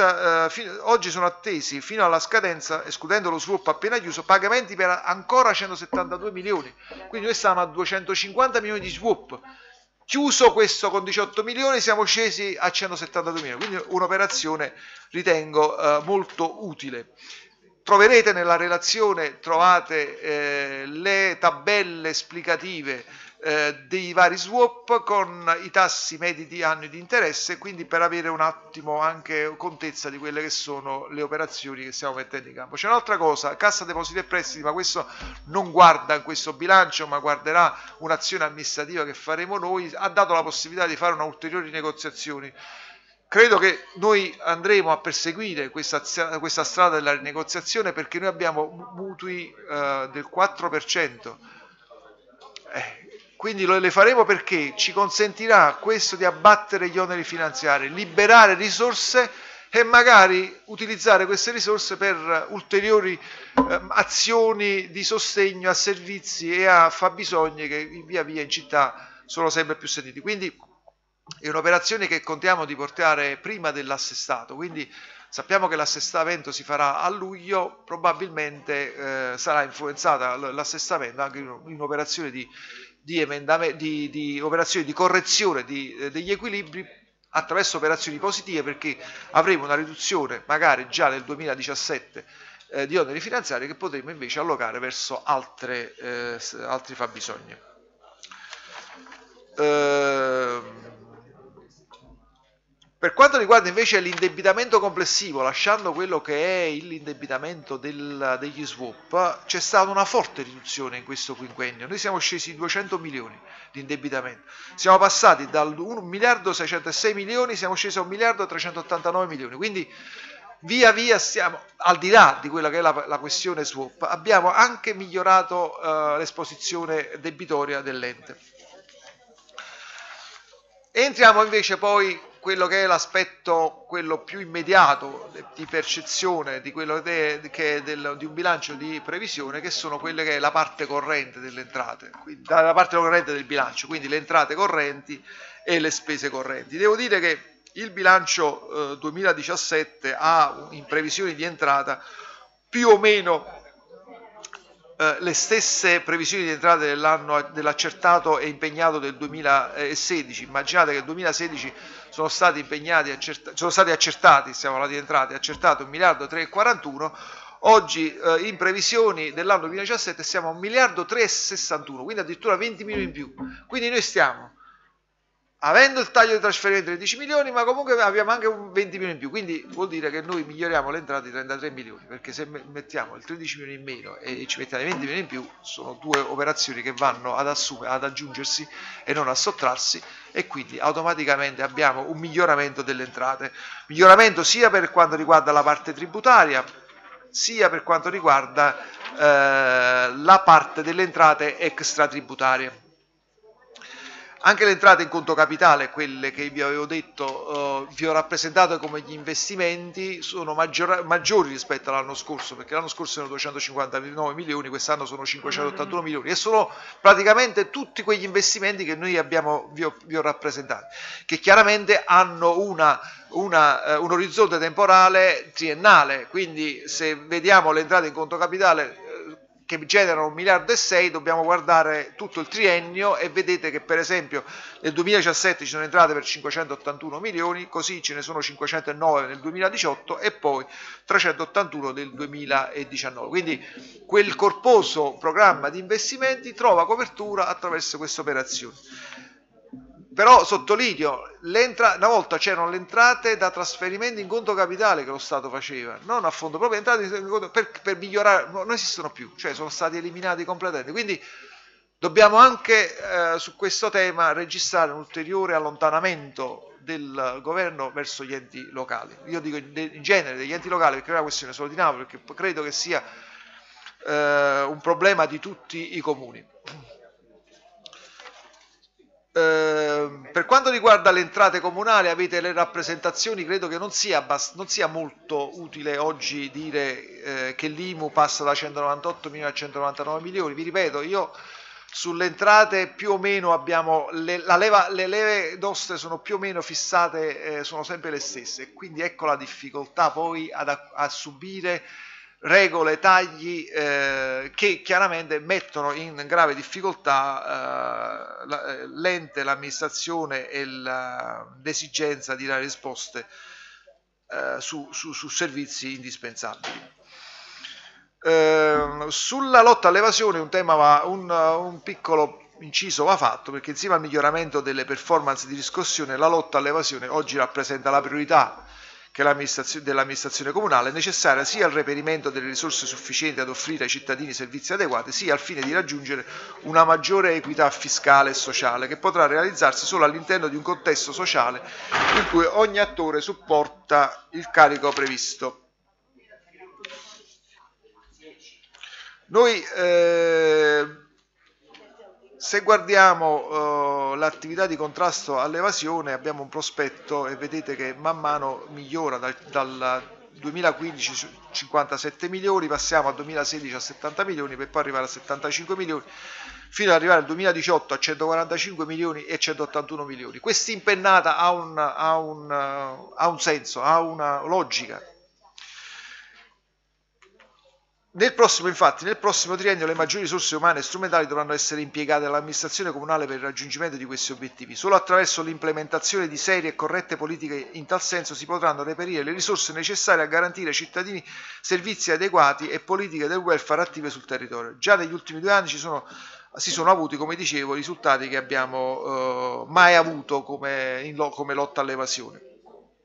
attesi fino alla scadenza, escludendo lo swap appena chiuso, pagamenti per ancora 172 milioni, quindi noi stiamo a 250 milioni di swap. Chiuso questo con 18 milioni siamo scesi a 172 milioni, quindi un'operazione ritengo molto utile. Troverete nella relazione, trovate le tabelle esplicative dei vari swap con i tassi medi di annui di interesse, quindi per avere un attimo anche contezza di quelle che sono le operazioni che stiamo mettendo in campo. C'è un'altra cosa, Cassa Depositi e Prestiti, ma questo non guarda in questo bilancio, ma guarderà un'azione amministrativa che faremo noi, ha dato la possibilità di fare una ulteriori negoziazioni. Credo che noi andremo a perseguire questa strada della rinegoziazione perché noi abbiamo mutui del 4%, quindi le faremo perché ci consentirà questo di abbattere gli oneri finanziari, liberare risorse e magari utilizzare queste risorse per ulteriori azioni di sostegno a servizi e a fabbisogni che via via in città sono sempre più sentiti. Quindi è un'operazione che contiamo di portare prima dell'assestato, quindi sappiamo che l'assestamento si farà a luglio, probabilmente sarà influenzata l'assestamento anche in un'operazione di operazioni di correzione degli equilibri attraverso operazioni positive, perché avremo una riduzione magari già nel 2017 di oneri finanziari che potremo invece allocare verso altri fabbisogni. Per quanto riguarda invece l'indebitamento complessivo, lasciando quello che è l'indebitamento degli swap, c'è stata una forte riduzione in questo quinquennio. Noi siamo scesi di 200 milioni di indebitamento. Siamo passati dal 1 miliardo 606 milioni, siamo scesi a 1 miliardo 389 milioni. Quindi via via stiamo, al di là di quella che è la questione swap, abbiamo anche migliorato l'esposizione debitoria dell'ente. Entriamo invece poi quello che è l'aspetto, quello più immediato di percezione di quello che è di un bilancio di previsione, che sono quelle che è la parte corrente delle entrate, quindi, la parte corrente del bilancio, quindi le entrate correnti e le spese correnti. Devo dire che il bilancio 2017 ha in previsioni di entrata più o meno le stesse previsioni di entrate dell'accertato e impegnato del 2016. Immaginate che nel 2016 sono stati accertati, stiamo parlando di entrate, accertato 1 miliardo 341, oggi in previsioni dell'anno 2017 siamo a 1 miliardo 361, quindi addirittura 20 milioni in più. Quindi noi stiamo avendo il taglio di trasferimento di 10 milioni, ma comunque abbiamo anche un 20 milioni in più, quindi vuol dire che noi miglioriamo le entrate di 33 milioni, perché se mettiamo il 13 milioni in meno e ci mettiamo i 20 milioni in più, sono due operazioni che vanno ad aggiungersi e non a sottrarsi, e quindi automaticamente abbiamo un miglioramento delle entrate, miglioramento sia per quanto riguarda la parte tributaria, sia per quanto riguarda la parte delle entrate extratributarie. Anche le entrate in conto capitale, quelle che vi avevo detto, vi ho rappresentato come gli investimenti, sono maggiori rispetto all'anno scorso, perché l'anno scorso erano 259 milioni, quest'anno sono 581 milioni, e sono praticamente tutti quegli investimenti che noi vi ho rappresentato, che chiaramente hanno un orizzonte temporale triennale, quindi se vediamo le entrate in conto capitale che generano 1 miliardo e 6, dobbiamo guardare tutto il triennio, e vedete che per esempio nel 2017 ci sono entrate per 581 milioni, così ce ne sono 509 nel 2018 e poi 381 nel 2019. Quindi quel corposo programma di investimenti trova copertura attraverso queste operazioni. Però sottolineo, una volta c'erano le entrate da trasferimenti in conto capitale che lo Stato faceva, non a fondo proprio, entrate in conto per migliorare, non esistono più, cioè sono stati eliminati completamente. Quindi dobbiamo anche su questo tema registrare un ulteriore allontanamento del governo verso gli enti locali. Io dico in genere degli enti locali, perché non è una questione solo di Napoli, perché credo che sia un problema di tutti i comuni. Per quanto riguarda le entrate comunali, avete le rappresentazioni, credo che non sia molto utile oggi dire che l'IMU passa da 198 milioni a 199 milioni. Vi ripeto, io sulle entrate più o meno abbiamo le leve nostre sono più o meno fissate, sono sempre le stesse, quindi ecco la difficoltà poi a subire regole, tagli che chiaramente mettono in grave difficoltà l'ente, l'amministrazione e l'esigenza di dare risposte su servizi indispensabili. Sulla lotta all'evasione un piccolo inciso va fatto, perché insieme al miglioramento delle performance di riscossione, la lotta all'evasione oggi rappresenta la priorità che dell'amministrazione comunale, è necessaria sia al reperimento delle risorse sufficienti ad offrire ai cittadini servizi adeguati, sia al fine di raggiungere una maggiore equità fiscale e sociale, che potrà realizzarsi solo all'interno di un contesto sociale in cui ogni attore supporta il carico previsto. Noi se guardiamo l'attività di contrasto all'evasione, abbiamo un prospetto, e vedete che man mano migliora dal 2015 57 milioni, passiamo al 2016 a 70 milioni, per poi arrivare a 75 milioni, fino ad arrivare al 2018 a 145 milioni e 181 milioni. Questa impennata ha un senso, ha una logica. Nel prossimo triennio le maggiori risorse umane e strumentali dovranno essere impiegate dall'amministrazione comunale per il raggiungimento di questi obiettivi. Solo attraverso l'implementazione di serie e corrette politiche in tal senso si potranno reperire le risorse necessarie a garantire ai cittadini servizi adeguati e politiche del welfare attive sul territorio. Già negli ultimi 2 anni si sono avuti, come dicevo, risultati che abbiamo mai avuto come lotta all'evasione.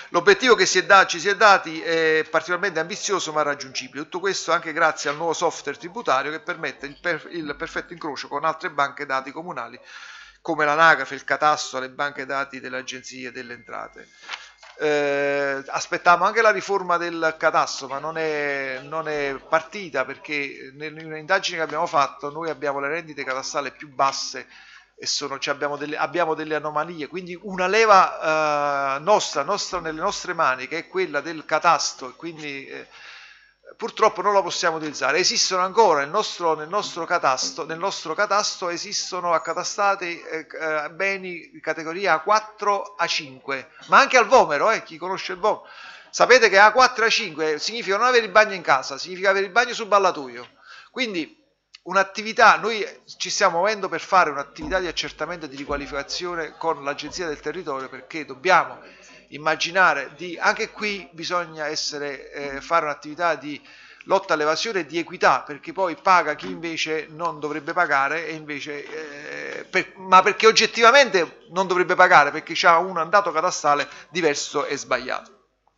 L'obiettivo che ci si è dati è particolarmente ambizioso ma raggiungibile. Tutto questo anche grazie al nuovo software tributario che permette il perfetto incrocio con altre banche dati comunali come l'anagrafe, il catasto, le banche dati delle agenzie delle entrate. Aspettavamo anche la riforma del catasto, ma non è partita perché nelle indagini che abbiamo fatto noi abbiamo le rendite catastali più basse e abbiamo delle anomalie, quindi una leva nostra nelle nostre mani, che è quella del catasto, e quindi purtroppo non la possiamo utilizzare. Esistono ancora nel nostro catasto esistono accatastati beni di categoria A4, A5, ma anche al Vomero, chi conosce il Vomero. Sapete che A4 e A5 significa non avere il bagno in casa, significa avere il bagno sul ballatoio. Quindi un'attività, noi ci stiamo muovendo per fare un'attività di accertamento e di riqualificazione con l'Agenzia del Territorio, perché dobbiamo immaginare anche qui bisogna fare un'attività di lotta all'evasione e di equità, perché poi paga chi invece non dovrebbe pagare, e invece, ma perché oggettivamente non dovrebbe pagare, perché ha un dato catastale diverso e sbagliato.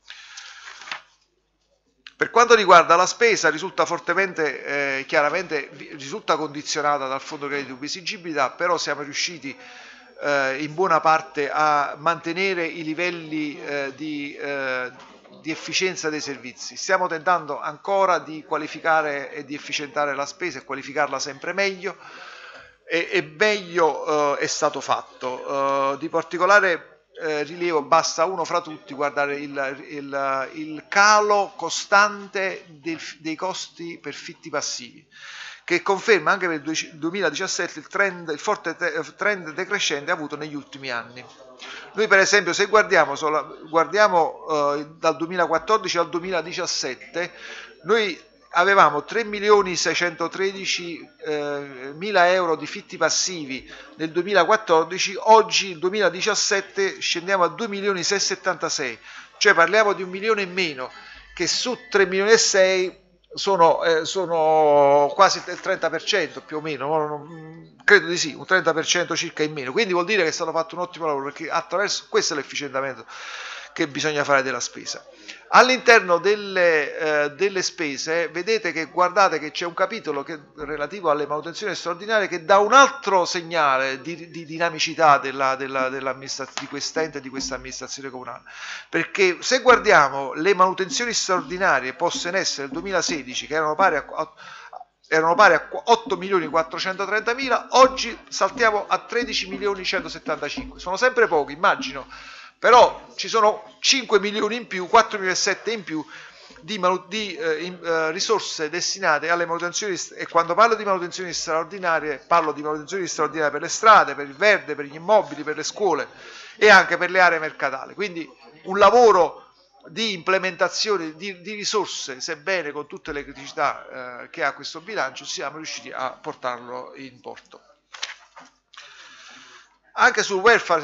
Per quanto riguarda la spesa, risulta chiaramente risulta condizionata dal fondo credito di esigibilità, però siamo riusciti in buona parte a mantenere i livelli di efficienza dei servizi. Stiamo tentando ancora di qualificare e di efficientare la spesa e qualificarla sempre meglio, e meglio è stato fatto. Di particolare rilievo, basta uno fra tutti guardare il calo costante dei costi per fitti passivi, che conferma anche per il 2017 il forte trend decrescente avuto negli ultimi anni. Noi per esempio, se guardiamo dal 2014 al 2017, noi avevamo 3.613.000 euro di fitti passivi nel 2014, oggi il 2017 scendiamo a 2.676.000, cioè parliamo di 1 milione in meno, che su 3.600.000 sono quasi il 30% più o meno, credo di sì, un 30% circa in meno, quindi vuol dire che è stato fatto un ottimo lavoro, perché attraverso questo è l'efficientamento che bisogna fare della spesa. All'interno delle spese vedete che, guardate, che c'è un capitolo relativo alle manutenzioni straordinarie che dà un altro segnale di dinamicità di quest'ente e di questa amministrazione comunale, perché se guardiamo le manutenzioni straordinarie poste in essere nel 2016, che erano pari a 8.430.000, oggi saltiamo a 13.175.000, sono sempre pochi, immagino, però ci sono 5 milioni in più, 4.700.000 in più di risorse destinate alle manutenzioni, e quando parlo di manutenzioni straordinarie parlo di manutenzioni straordinarie per le strade, per il verde, per gli immobili, per le scuole e anche per le aree mercatali. Quindi un lavoro di implementazione di risorse, sebbene con tutte le criticità che ha questo bilancio, siamo riusciti a portarlo in porto. Anche sul welfare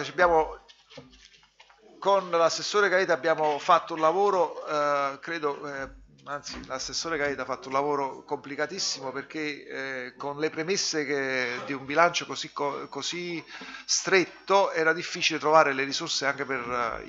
con l'assessore Gaeta abbiamo fatto un lavoro, anzi l'assessore Gaeta ha fatto un lavoro complicatissimo, perché con le premesse di un bilancio così stretto era difficile trovare le risorse anche per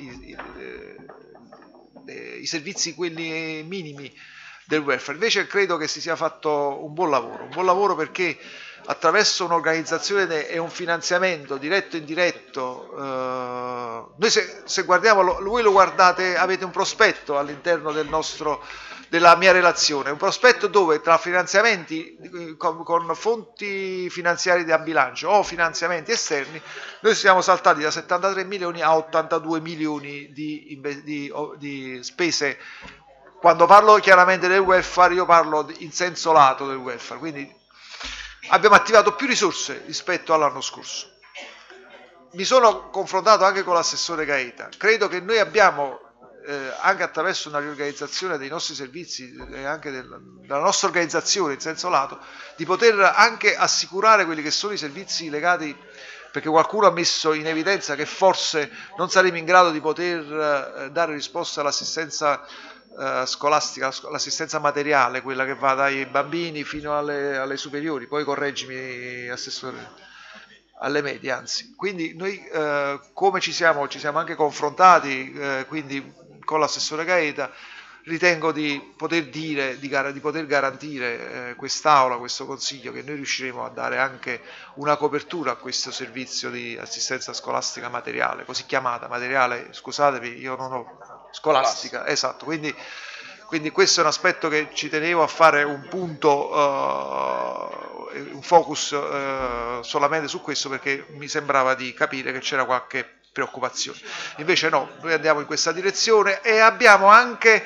i servizi, quelli minimi del welfare. Invece credo che si sia fatto un buon lavoro perché attraverso un'organizzazione e un finanziamento diretto e indiretto, noi se guardiamo, voi lo guardate, avete un prospetto all'interno della mia relazione, un prospetto dove tra finanziamenti con fonti finanziarie da bilancio o finanziamenti esterni, noi siamo saltati da 73 milioni a 82 milioni di spese. Quando parlo chiaramente del welfare, io parlo in senso lato del welfare, quindi abbiamo attivato più risorse rispetto all'anno scorso. Mi sono confrontato anche con l'assessore Gaeta, credo che noi abbiamo, anche attraverso una riorganizzazione dei nostri servizi e anche della nostra organizzazione in senso lato, di poter anche assicurare quelli che sono i servizi legati, perché qualcuno ha messo in evidenza che forse non saremo in grado di poter dare risposta all'assistenza scolastica, l'assistenza materiale, quella che va dai bambini fino alle superiori, poi correggimi assessore, alle medie anzi. Quindi noi come ci siamo anche confrontati, quindi con l'assessore Gaeta ritengo di poter dire, di poter garantire quest'Aula, questo Consiglio, che noi riusciremo a dare anche una copertura a questo servizio di assistenza scolastica materiale, così chiamata materiale, scusatemi, io non ho scolastica, esatto, quindi questo è un aspetto che ci tenevo a fare un punto, un focus solamente su questo, perché mi sembrava di capire che c'era qualche preoccupazione. Invece no, noi andiamo in questa direzione e abbiamo anche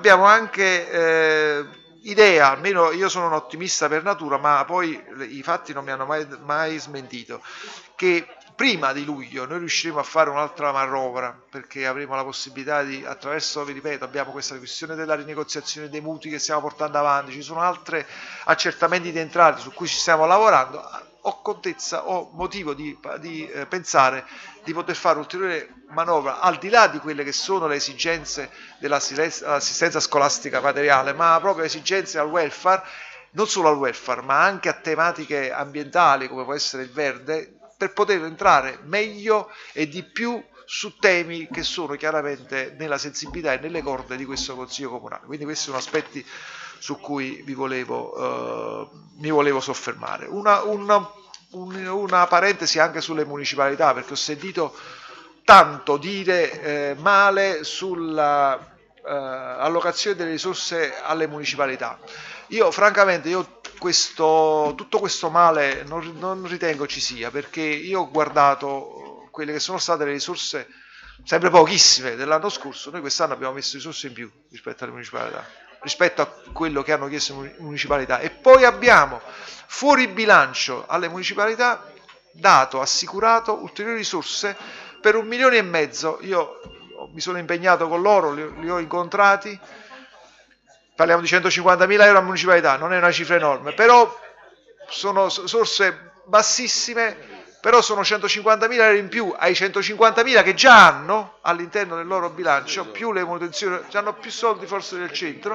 idea, almeno io sono un ottimista per natura, ma poi i fatti non mi hanno mai smentito, che prima di luglio noi riusciremo a fare un'altra manovra, perché avremo la possibilità di, attraverso, vi ripeto, abbiamo questa questione della rinegoziazione dei mutui che stiamo portando avanti, ci sono altri accertamenti di entrate su cui ci stiamo lavorando. Ho motivo di pensare di poter fare ulteriore manovra al di là di quelle che sono le esigenze dell'assistenza scolastica materiale, ma proprio esigenze al welfare, non solo al welfare, ma anche a tematiche ambientali come può essere il verde, per poter entrare meglio e di più su temi che sono chiaramente nella sensibilità e nelle corde di questo Consiglio Comunale. Quindi questi sono aspetti su cui mi volevo soffermare. Una parentesi anche sulle municipalità, perché ho sentito tanto dire male sulla allocazione delle risorse alle municipalità. Io francamente tutto questo male non ritengo ci sia, perché io ho guardato quelle che sono state le risorse sempre pochissime dell'anno scorso. Noi quest'anno abbiamo messo risorse in più rispetto alle municipalità, rispetto a quello che hanno chiesto le municipalità, e poi abbiamo fuori bilancio alle municipalità assicurato ulteriori risorse per 1,5 milioni. Io mi sono impegnato con loro, li ho incontrati, parliamo di 150.000 euro a municipalità, non è una cifra enorme, però sono risorse bassissime, però sono 150.000 euro in più ai 150.000 che già hanno all'interno del loro bilancio, più le manutenzioni, hanno più soldi forse del centro,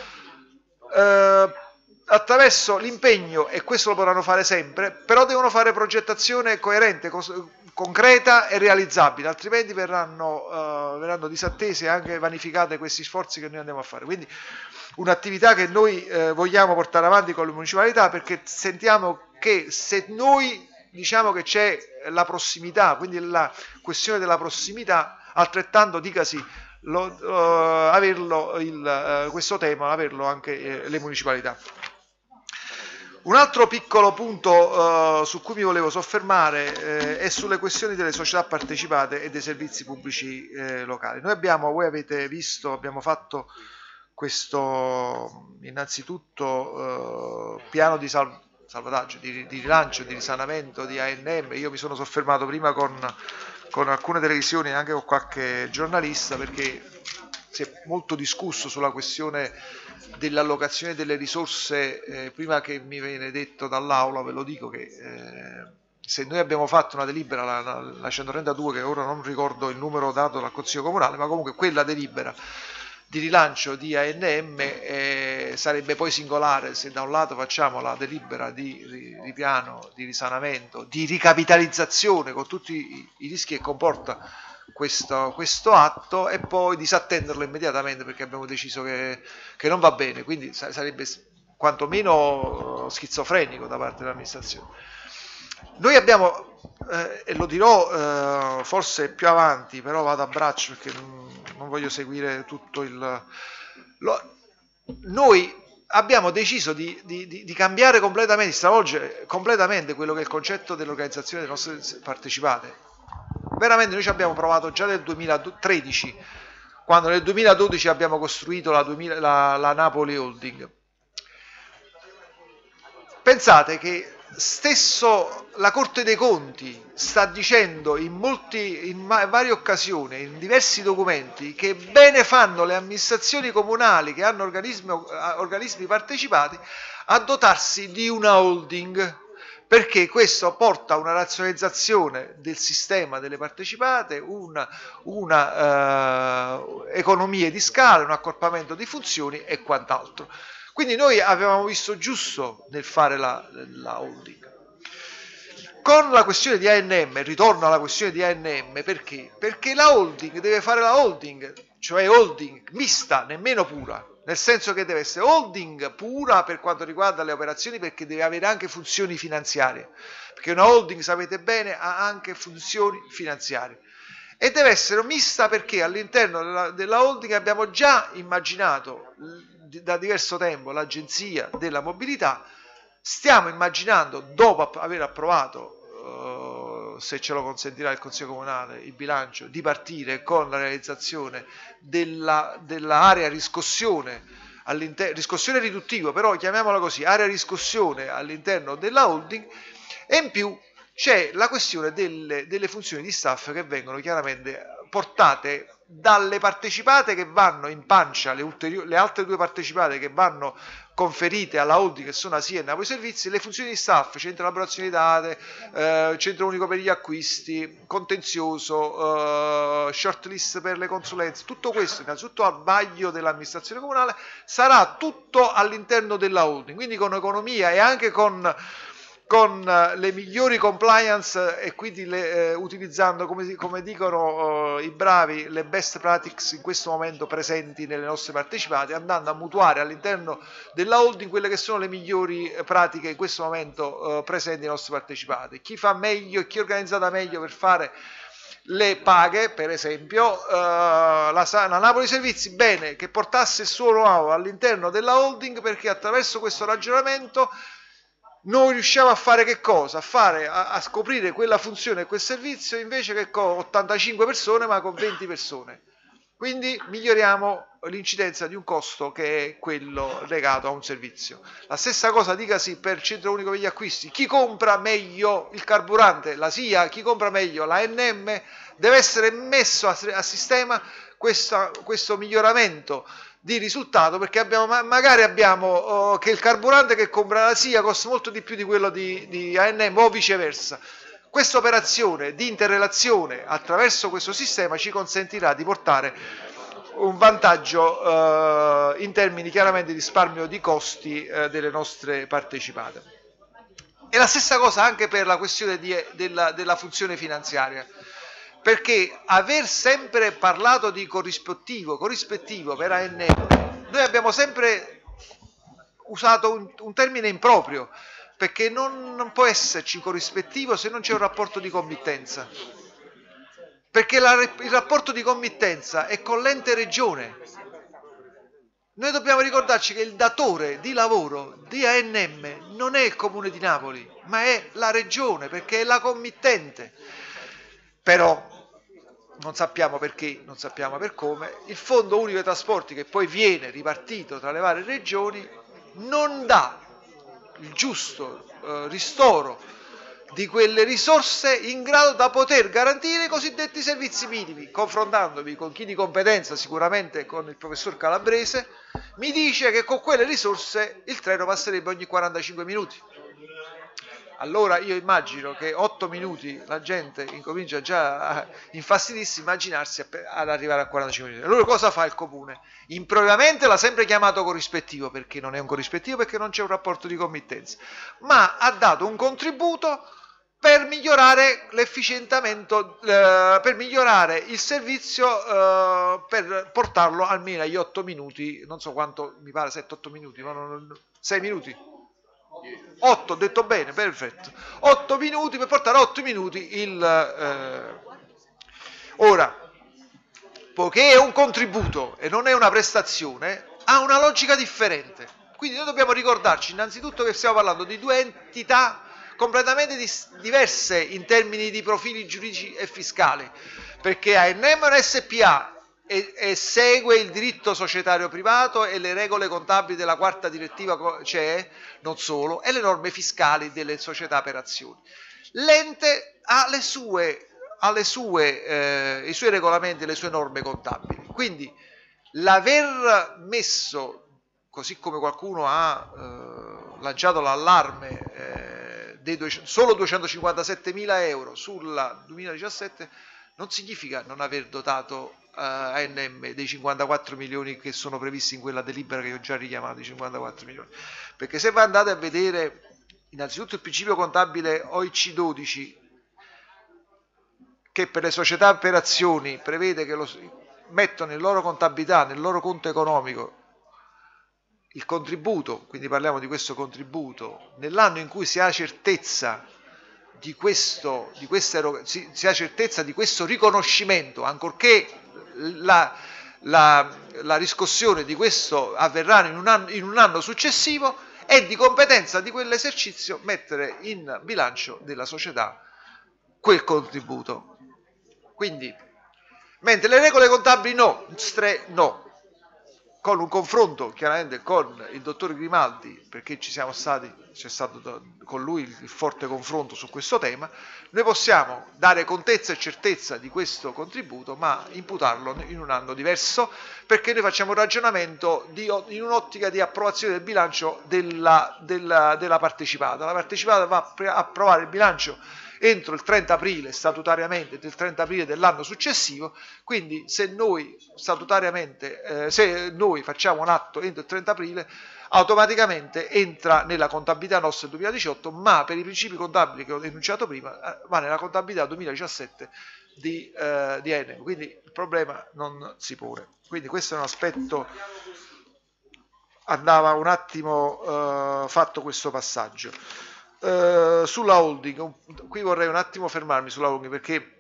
attraverso l'impegno, e questo lo potranno fare sempre, però devono fare progettazione coerente, concreta e realizzabile, altrimenti verranno disattesi e anche vanificate questi sforzi che noi andiamo a fare. Quindi un'attività che noi vogliamo portare avanti con le municipalità, perché sentiamo che se noi diciamo che c'è la prossimità, quindi la questione della prossimità, altrettanto dicasi questo tema, averlo anche le municipalità. Un altro piccolo punto su cui mi volevo soffermare è sulle questioni delle società partecipate e dei servizi pubblici locali. Voi avete visto, abbiamo fatto questo innanzitutto piano di salvataggio, di rilancio, di risanamento di ANM. Io mi sono soffermato prima con alcune televisioni e anche con qualche giornalista, perché si è molto discusso sulla questione dell'allocazione delle risorse. Prima che mi viene detto dall'Aula, ve lo dico che se noi abbiamo fatto una delibera, la 132, che ora non ricordo il numero dato dal Consiglio Comunale, ma comunque quella delibera di rilancio di ANM sarebbe poi singolare se da un lato facciamo la delibera di ripiano, di risanamento, di ricapitalizzazione con tutti i rischi che comporta questo atto, e poi disattenderlo immediatamente perché abbiamo deciso che non va bene. Quindi sarebbe quantomeno schizofrenico da parte dell'amministrazione. Noi abbiamo, e lo dirò forse più avanti, però vado a braccio perché non voglio seguire tutto noi abbiamo deciso di cambiare completamente, di stravolgere completamente quello che è il concetto dell'organizzazione delle nostre partecipate. Veramente noi ci abbiamo provato già nel 2013, quando nel 2012 abbiamo costruito la Napoli Holding. Pensate che stesso la Corte dei Conti sta dicendo in varie occasioni, in diversi documenti, che bene fanno le amministrazioni comunali che hanno organismi partecipati a dotarsi di una holding, perché questo porta a una razionalizzazione del sistema delle partecipate, una economie di scala, un accorpamento di funzioni e quant'altro. Quindi noi avevamo visto giusto nel fare la holding. Con la questione di ANM, ritorno alla questione di ANM, perché? Perché la holding deve fare la holding, cioè holding mista, nemmeno pura, nel senso che deve essere holding pura per quanto riguarda le operazioni, perché deve avere anche funzioni finanziarie, perché una holding, sapete bene, ha anche funzioni finanziarie. E deve essere mista perché all'interno della holding abbiamo già immaginato da diverso tempo l'Agenzia della Mobilità. Stiamo immaginando, dopo aver approvato, se ce lo consentirà il Consiglio Comunale, il bilancio, di partire con la realizzazione dell'area riscossione, riscossione riduttivo, però chiamiamola così, area riscossione all'interno della holding, e in più c'è la questione delle funzioni di staff che vengono chiaramente portate dalle partecipate che vanno in pancia, le altre due partecipate che vanno conferite alla holding, che sono ASIA e Napoli Servizi. Le funzioni di staff, centro elaborazione di date, centro unico per gli acquisti, contenzioso, shortlist per le consulenze, tutto questo innanzitutto al vaglio dell'amministrazione comunale, sarà tutto all'interno della holding, quindi con economia e anche con le migliori compliance, e quindi utilizzando, come dicono i bravi, le best practices in questo momento presenti nelle nostre partecipate, andando a mutuare all'interno della holding quelle che sono le migliori pratiche in questo momento presenti nelle nostre partecipate. Chi fa meglio e chi è organizzata meglio per fare le paghe, per esempio, la Napoli Servizi, bene che portasse il suo know-how all'interno della holding, perché attraverso questo ragionamento noi riusciamo a fare che cosa? A scoprire quella funzione e quel servizio invece che con 85 persone, ma con 20 persone. Quindi miglioriamo l'incidenza di un costo che è quello legato a un servizio. La stessa cosa dicasi per il centro unico per gli acquisti. Chi compra meglio il carburante, la SIA, chi compra meglio la NM, deve essere messo a sistema questo miglioramento di risultato, perché magari abbiamo che il carburante che compra la SIA costa molto di più di quello di ANM o viceversa. Questa operazione di interrelazione attraverso questo sistema ci consentirà di portare un vantaggio in termini chiaramente di risparmio di costi delle nostre partecipate. E la stessa cosa anche per la questione della funzione finanziaria, perché aver sempre parlato di corrispettivo per ANM, noi abbiamo sempre usato un termine improprio, perché non può esserci corrispettivo se non c'è un rapporto di committenza, perché il rapporto di committenza è con l'ente regione. Noi dobbiamo ricordarci che il datore di lavoro di ANM non è il Comune di Napoli, ma è la regione, perché è la committente. Però non sappiamo perché, non sappiamo per come, il Fondo Unico dei Trasporti, che poi viene ripartito tra le varie regioni, non dà il giusto ristoro di quelle risorse in grado da poter garantire i cosiddetti servizi minimi. Confrontandomi con chi di competenza, sicuramente con il professor Calabrese, mi dice che con quelle risorse il treno passerebbe ogni 45 minuti. Allora io immagino che 8 minuti la gente incomincia già a infastidirsi, immaginarsi ad arrivare a 45 minuti. Allora cosa fa il comune? Impropriamente l'ha sempre chiamato corrispettivo, perché non è un corrispettivo, perché non c'è un rapporto di committenza, ma ha dato un contributo per migliorare l'efficientamento, per migliorare il servizio, per portarlo almeno agli 8 minuti, non so quanto, mi pare 7-8 minuti, ma 6 minuti. 8, ho detto bene, perfetto. 8 minuti, per portare 8 minuti ora, poiché è un contributo e non è una prestazione, ha una logica differente. Quindi noi dobbiamo ricordarci innanzitutto che stiamo parlando di due entità completamente diverse in termini di profili giuridici e fiscali, perché ANM è un SPA e segue il diritto societario privato e le regole contabili della quarta direttiva CE, non solo, e le norme fiscali delle società per azioni. L'ente ha i suoi regolamenti e le sue norme contabili, quindi l'aver messo, così come qualcuno ha lanciato l'allarme, solo 257.000 euro sul 2017, non significa non aver dotato ANM dei 54 milioni che sono previsti in quella delibera che ho già richiamato, i 54 milioni, perché se andate a vedere innanzitutto il principio contabile OIC 12, che per le società per azioni prevede che mettono in loro contabilità, nel loro conto economico, il contributo, quindi parliamo di questo contributo, nell'anno in cui si ha certezza di questo riconoscimento, ancorché la riscossione di questo avverrà in un anno successivo, è di competenza di quell'esercizio mettere in bilancio della società quel contributo. Quindi, mentre le regole contabili no, con un confronto chiaramente con il dottor Grimaldi, perché c'è stato con lui il forte confronto su questo tema, noi possiamo dare contezza e certezza di questo contributo, ma imputarlo in un anno diverso, perché noi facciamo un ragionamento in un'ottica di approvazione del bilancio della partecipata. La partecipata va a approvare il bilancio entro il 30 aprile, statutariamente del 30 aprile dell'anno successivo, quindi se noi facciamo un atto entro il 30 aprile, automaticamente entra nella contabilità nostra del 2018, ma per i principi contabili che ho enunciato prima va nella contabilità 2017 di Enel, quindi il problema non si pone. Quindi questo è un aspetto, andava un attimo fatto questo passaggio. Sulla holding, qui vorrei un attimo fermarmi sulla holding, perché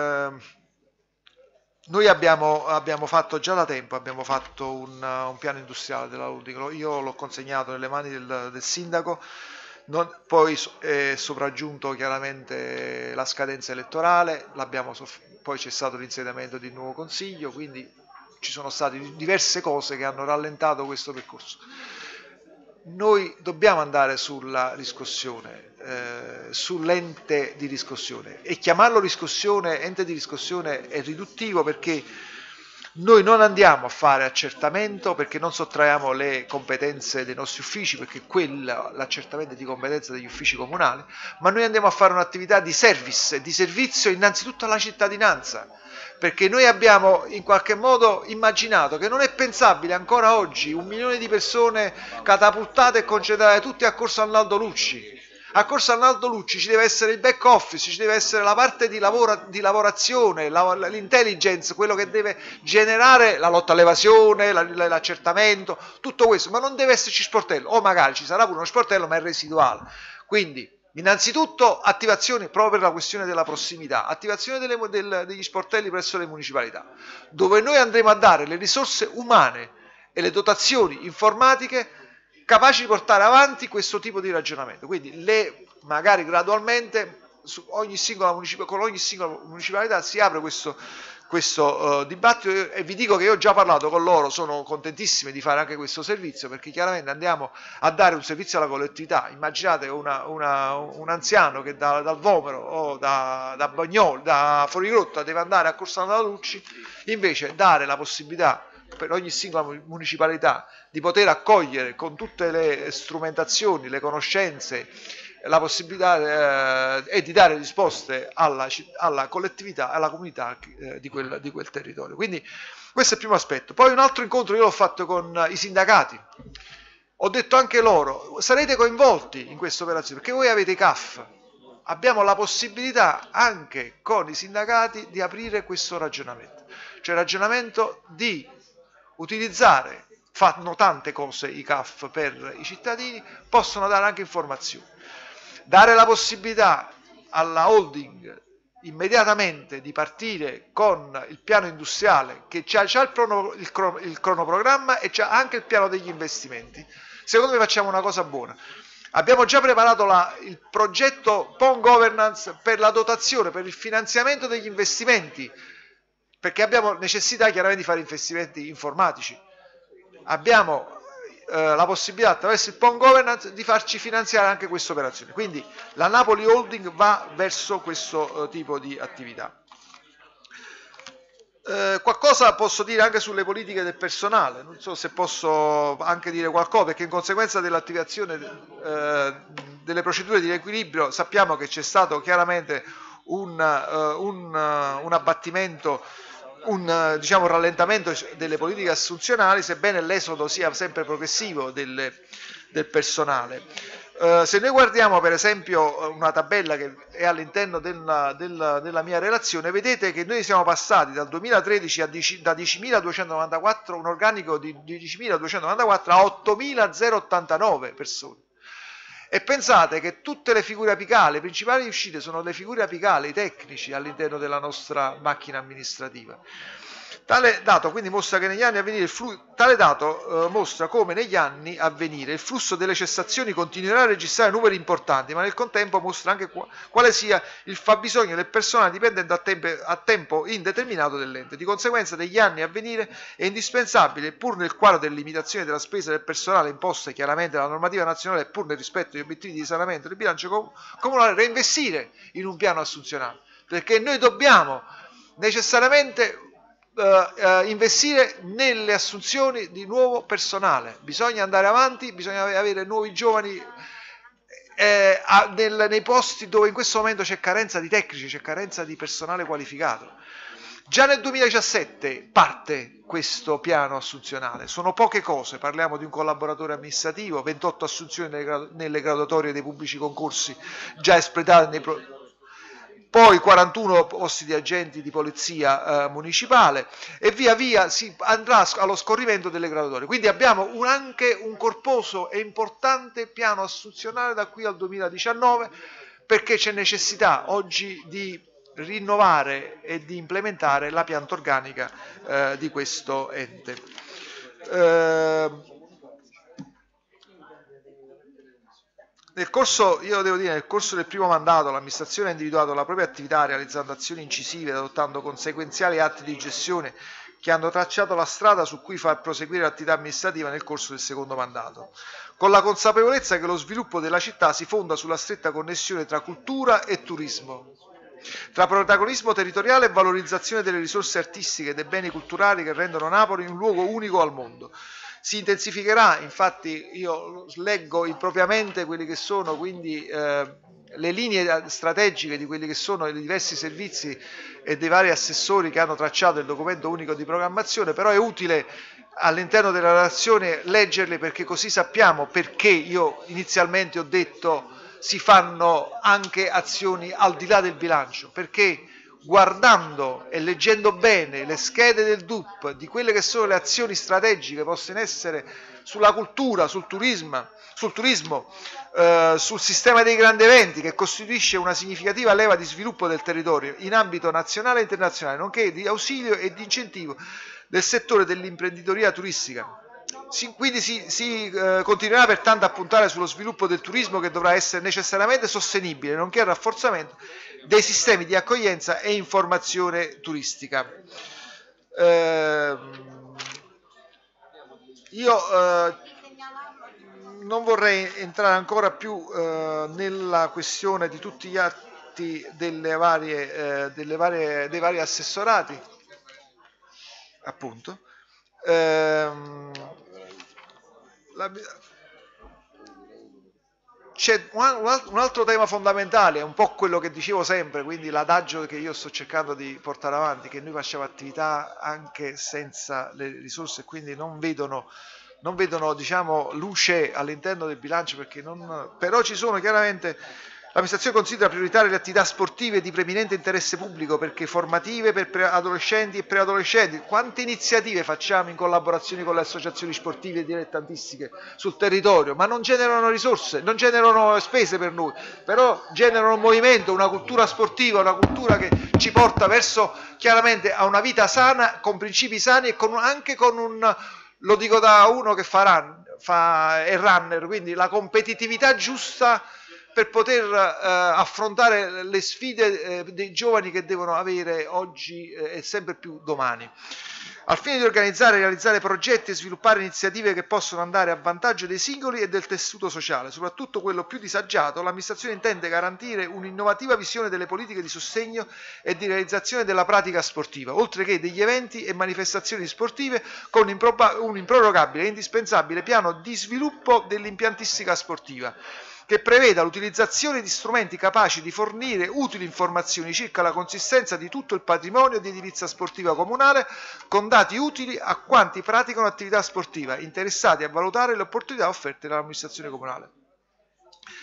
noi abbiamo fatto già da tempo, abbiamo fatto un piano industriale della holding, io l'ho consegnato nelle mani del sindaco, poi è sopraggiunto chiaramente la scadenza elettorale, poi c'è stato l'insediamento di un nuovo consiglio, quindi ci sono state diverse cose che hanno rallentato questo percorso. Noi dobbiamo andare sulla riscossione, sull'ente di riscossione, e chiamarlo riscossione, ente di riscossione, è riduttivo, perché noi non andiamo a fare accertamento, perché non sottraiamo le competenze dei nostri uffici, perché l'accertamento è di competenza degli uffici comunali, ma noi andiamo a fare un'attività di service, di servizio innanzitutto alla cittadinanza, perché noi abbiamo in qualche modo immaginato che non è pensabile ancora oggi 1 milione di persone catapultate e concentrate tutti a Corso Arnaldo Lucci. A Corso Arnaldo Lucci ci deve essere il back office, ci deve essere la parte di lavorazione, l'intelligence, quello che deve generare la lotta all'evasione, l'accertamento, tutto questo, ma non deve esserci sportello, o magari ci sarà pure uno sportello ma è residuale. Quindi innanzitutto attivazione proprio per la questione della prossimità, attivazione degli sportelli presso le municipalità, dove noi andremo a dare le risorse umane e le dotazioni informatiche capaci di portare avanti questo tipo di ragionamento. Quindi magari gradualmente con ogni singola municipalità si apre questo dibattito, e vi dico che io ho già parlato con loro, sono contentissimi di fare anche questo servizio, perché chiaramente andiamo a dare un servizio alla collettività. Immaginate un anziano che dal Vomero o da Bagnoli, da Fuorigrotta, deve andare a Corso Arnaldo Lucci, invece dare la possibilità per ogni singola municipalità di poter accogliere con tutte le strumentazioni, le conoscenze, la possibilità e di dare risposte alla collettività, alla comunità di quel territorio. Quindi questo è il primo aspetto. Poi un altro incontro io l'ho fatto con i sindacati, ho detto anche loro: sarete coinvolti in questa operazione, perché voi avete i CAF, abbiamo la possibilità anche con i sindacati di aprire questo ragionamento, cioè il ragionamento di utilizzare, fanno tante cose i CAF per i cittadini, possono dare anche informazioni, dare la possibilità alla holding immediatamente di partire con il piano industriale, che c'ha il cronoprogramma e c'ha anche il piano degli investimenti. Secondo me facciamo una cosa buona. Abbiamo già preparato il progetto PON Governance per la dotazione, per il finanziamento degli investimenti, perché abbiamo necessità chiaramente di fare investimenti informatici. Abbiamo la possibilità attraverso il PON Governance di farci finanziare anche questa operazione. Quindi la Napoli Holding va verso questo tipo di attività. Qualcosa posso dire anche sulle politiche del personale, non so se posso anche dire qualcosa, perché in conseguenza dell'attivazione delle procedure di riequilibrio sappiamo che c'è stato chiaramente un abbattimento, un rallentamento delle politiche assunzionali, sebbene l'esodo sia sempre progressivo del personale. Se noi guardiamo per esempio una tabella che è all'interno della mia relazione, vedete che noi siamo passati dal 2013 da 10.294, un organico di 10.294 a 8.089 persone. E pensate che tutte le figure apicali, le principali uscite sono le figure apicali, i tecnici all'interno della nostra macchina amministrativa. Tale dato quindi mostra che negli anni a venire tale dato mostra come negli anni a venire il flusso delle cessazioni continuerà a registrare numeri importanti, ma nel contempo mostra anche quale sia il fabbisogno del personale dipendente a tempo indeterminato dell'ente. Di conseguenza, negli anni a venire è indispensabile, pur nel quadro delle limitazioni della spesa del personale imposte chiaramente dalla normativa nazionale e pur nel rispetto degli obiettivi di risanamento del bilancio comunale, reinvestire in un piano assunzionale, perché noi dobbiamo necessariamente investire nelle assunzioni di nuovo personale. Bisogna andare avanti, bisogna avere nuovi giovani nei posti dove in questo momento c'è carenza di tecnici, c'è carenza di personale qualificato. Già nel 2017 parte questo piano assunzionale, sono poche cose, parliamo di un collaboratore amministrativo, 28 assunzioni nelle graduatorie dei pubblici concorsi già espletate poi 41 posti di agenti di polizia municipale e via via si andrà allo scorrimento delle graduatorie. Quindi abbiamo anche un corposo e importante piano assunzionale da qui al 2019, perché c'è necessità oggi di rinnovare e di implementare la pianta organica di questo ente. Nel corso del primo mandato l'amministrazione ha individuato la propria attività realizzando azioni incisive ed adottando conseguenziali atti di gestione che hanno tracciato la strada su cui far proseguire l'attività amministrativa nel corso del secondo mandato, con la consapevolezza che lo sviluppo della città si fonda sulla stretta connessione tra cultura e turismo, tra protagonismo territoriale e valorizzazione delle risorse artistiche e dei beni culturali che rendono Napoli un luogo unico al mondo. Si intensificherà, infatti io leggo impropriamente quelli che sono quindi le linee strategiche di quelli che sono i diversi servizi e dei vari assessori che hanno tracciato il documento unico di programmazione, però è utile all'interno della relazione leggerle, perché così sappiamo perché io inizialmente ho detto si fanno anche azioni al di là del bilancio, perché guardando e leggendo bene le schede del DUP di quelle che sono le azioni strategiche poste in essere sulla cultura, sul turismo, sul sistema dei grandi eventi, che costituisce una significativa leva di sviluppo del territorio in ambito nazionale e internazionale, nonché di ausilio e di incentivo del settore dell'imprenditoria turistica. Quindi si continuerà pertanto a puntare sullo sviluppo del turismo, che dovrà essere necessariamente sostenibile, nonché al rafforzamento dei sistemi di accoglienza e informazione turistica. Io non vorrei entrare ancora più nella questione di tutti gli atti dei vari assessorati, appunto. C'è un altro tema fondamentale, è un po' quello che dicevo sempre, quindi l'adagio che io sto cercando di portare avanti, che noi facciamo attività anche senza le risorse, quindi non vedono diciamo, luce all'interno del bilancio, però ci sono chiaramente. L'amministrazione considera prioritarie le attività sportive di preminente interesse pubblico, perché formative per adolescenti e preadolescenti. Quante iniziative facciamo in collaborazione con le associazioni sportive dilettantistiche sul territorio, ma non generano risorse, non generano spese per noi, però generano un movimento, una cultura sportiva, una cultura che ci porta verso chiaramente a una vita sana, con principi sani e anche con un, lo dico da uno che è runner, quindi la competitività giusta per poter affrontare le sfide dei giovani che devono avere oggi e sempre più domani. Al fine di organizzare e realizzare progetti e sviluppare iniziative che possono andare a vantaggio dei singoli e del tessuto sociale, soprattutto quello più disagiato, l'amministrazione intende garantire un'innovativa visione delle politiche di sostegno e di realizzazione della pratica sportiva, oltre che degli eventi e manifestazioni sportive, con un improrogabile e indispensabile piano di sviluppo dell'impiantistica sportiva, che preveda l'utilizzazione di strumenti capaci di fornire utili informazioni circa la consistenza di tutto il patrimonio di edilizia sportiva comunale, con dati utili a quanti praticano attività sportiva, interessati a valutare le opportunità offerte dall'amministrazione comunale.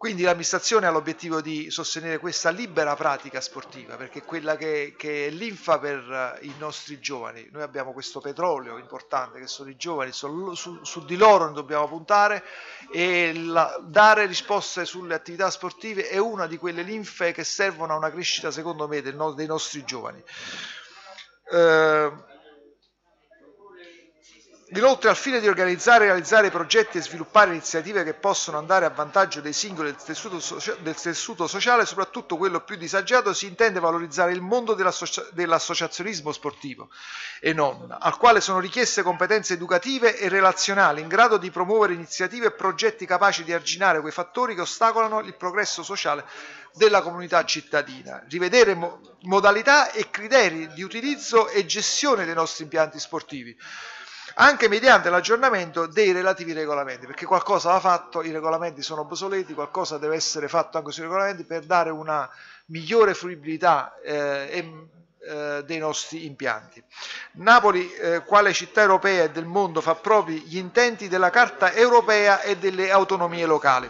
Quindi l'amministrazione ha l'obiettivo di sostenere questa libera pratica sportiva, perché è quella che è linfa per i nostri giovani. Noi abbiamo questo petrolio importante che sono i giovani, su di loro ne dobbiamo puntare, e dare risposte sulle attività sportive è una di quelle linfe che servono a una crescita, secondo me, dei nostri giovani. Inoltre, al fine di organizzare e realizzare progetti e sviluppare iniziative che possono andare a vantaggio dei singoli del tessuto sociale, soprattutto quello più disagiato, si intende valorizzare il mondo dell'associazionismo sportivo e non, al quale sono richieste competenze educative e relazionali in grado di promuovere iniziative e progetti capaci di arginare quei fattori che ostacolano il progresso sociale della comunità cittadina, rivedere modalità e criteri di utilizzo e gestione dei nostri impianti sportivi, anche mediante l'aggiornamento dei relativi regolamenti, perché qualcosa va fatto, i regolamenti sono obsoleti, qualcosa deve essere fatto anche sui regolamenti per dare una migliore fruibilità dei nostri impianti. Napoli, quale città europea e del mondo, fa propri gli intenti della Carta europea e delle autonomie locali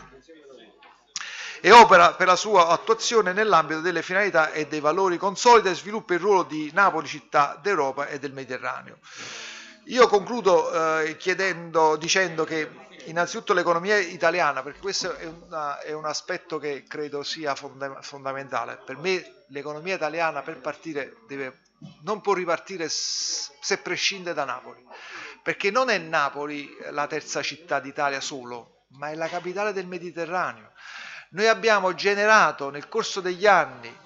e opera per la sua attuazione nell'ambito delle finalità e dei valori, consolida e sviluppa il ruolo di Napoli città d'Europa e del Mediterraneo. Io concludo dicendo che innanzitutto l'economia italiana, perché questo è un aspetto che credo sia fondamentale. Per me l'economia italiana per partire non può ripartire se prescinde da Napoli, perché non è Napoli la terza città d'Italia solo, ma è la capitale del Mediterraneo. Noi abbiamo generato nel corso degli anni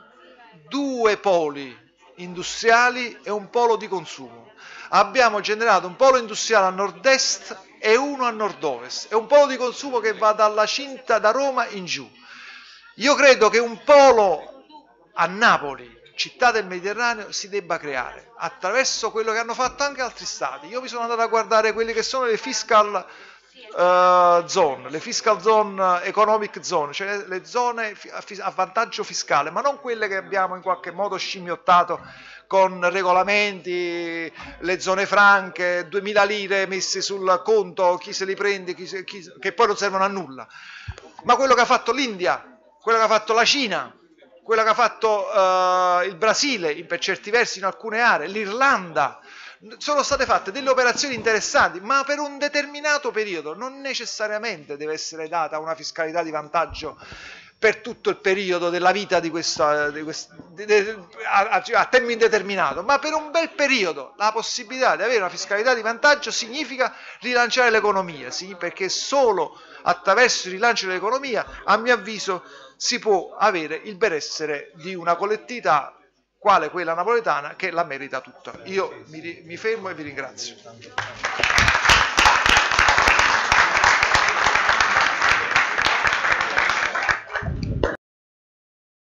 2 poli industriali e un polo di consumo. Abbiamo generato un polo industriale a nord-est e uno a nord-ovest, e un polo di consumo che va dalla Cinta, da Roma in giù. Io credo che un polo a Napoli, città del Mediterraneo, si debba creare attraverso quello che hanno fatto anche altri stati. Io mi sono andato a guardare quelle che sono le fiscal zone, le fiscal zone, economic zone, cioè le zone a vantaggio fiscale, ma non quelle che abbiamo in qualche modo scimmiottato con regolamenti, le zone franche, 2000 lire messe sul conto, chi se li prende, che poi non servono a nulla. Ma quello che ha fatto l'India, quello che ha fatto la Cina, quello che ha fatto il Brasile, per certi versi in alcune aree, l'Irlanda, sono state fatte delle operazioni interessanti, ma per un determinato periodo. Non necessariamente deve essere data una fiscalità di vantaggio per tutto il periodo della vita a tempo indeterminato, ma per un bel periodo. La possibilità di avere una fiscalità di vantaggio significa rilanciare l'economia, sì, perché solo attraverso il rilancio dell'economia, a mio avviso, si può avere il benessere di una collettività quale quella napoletana, che la merita tutta. Io mi fermo e vi ringrazio.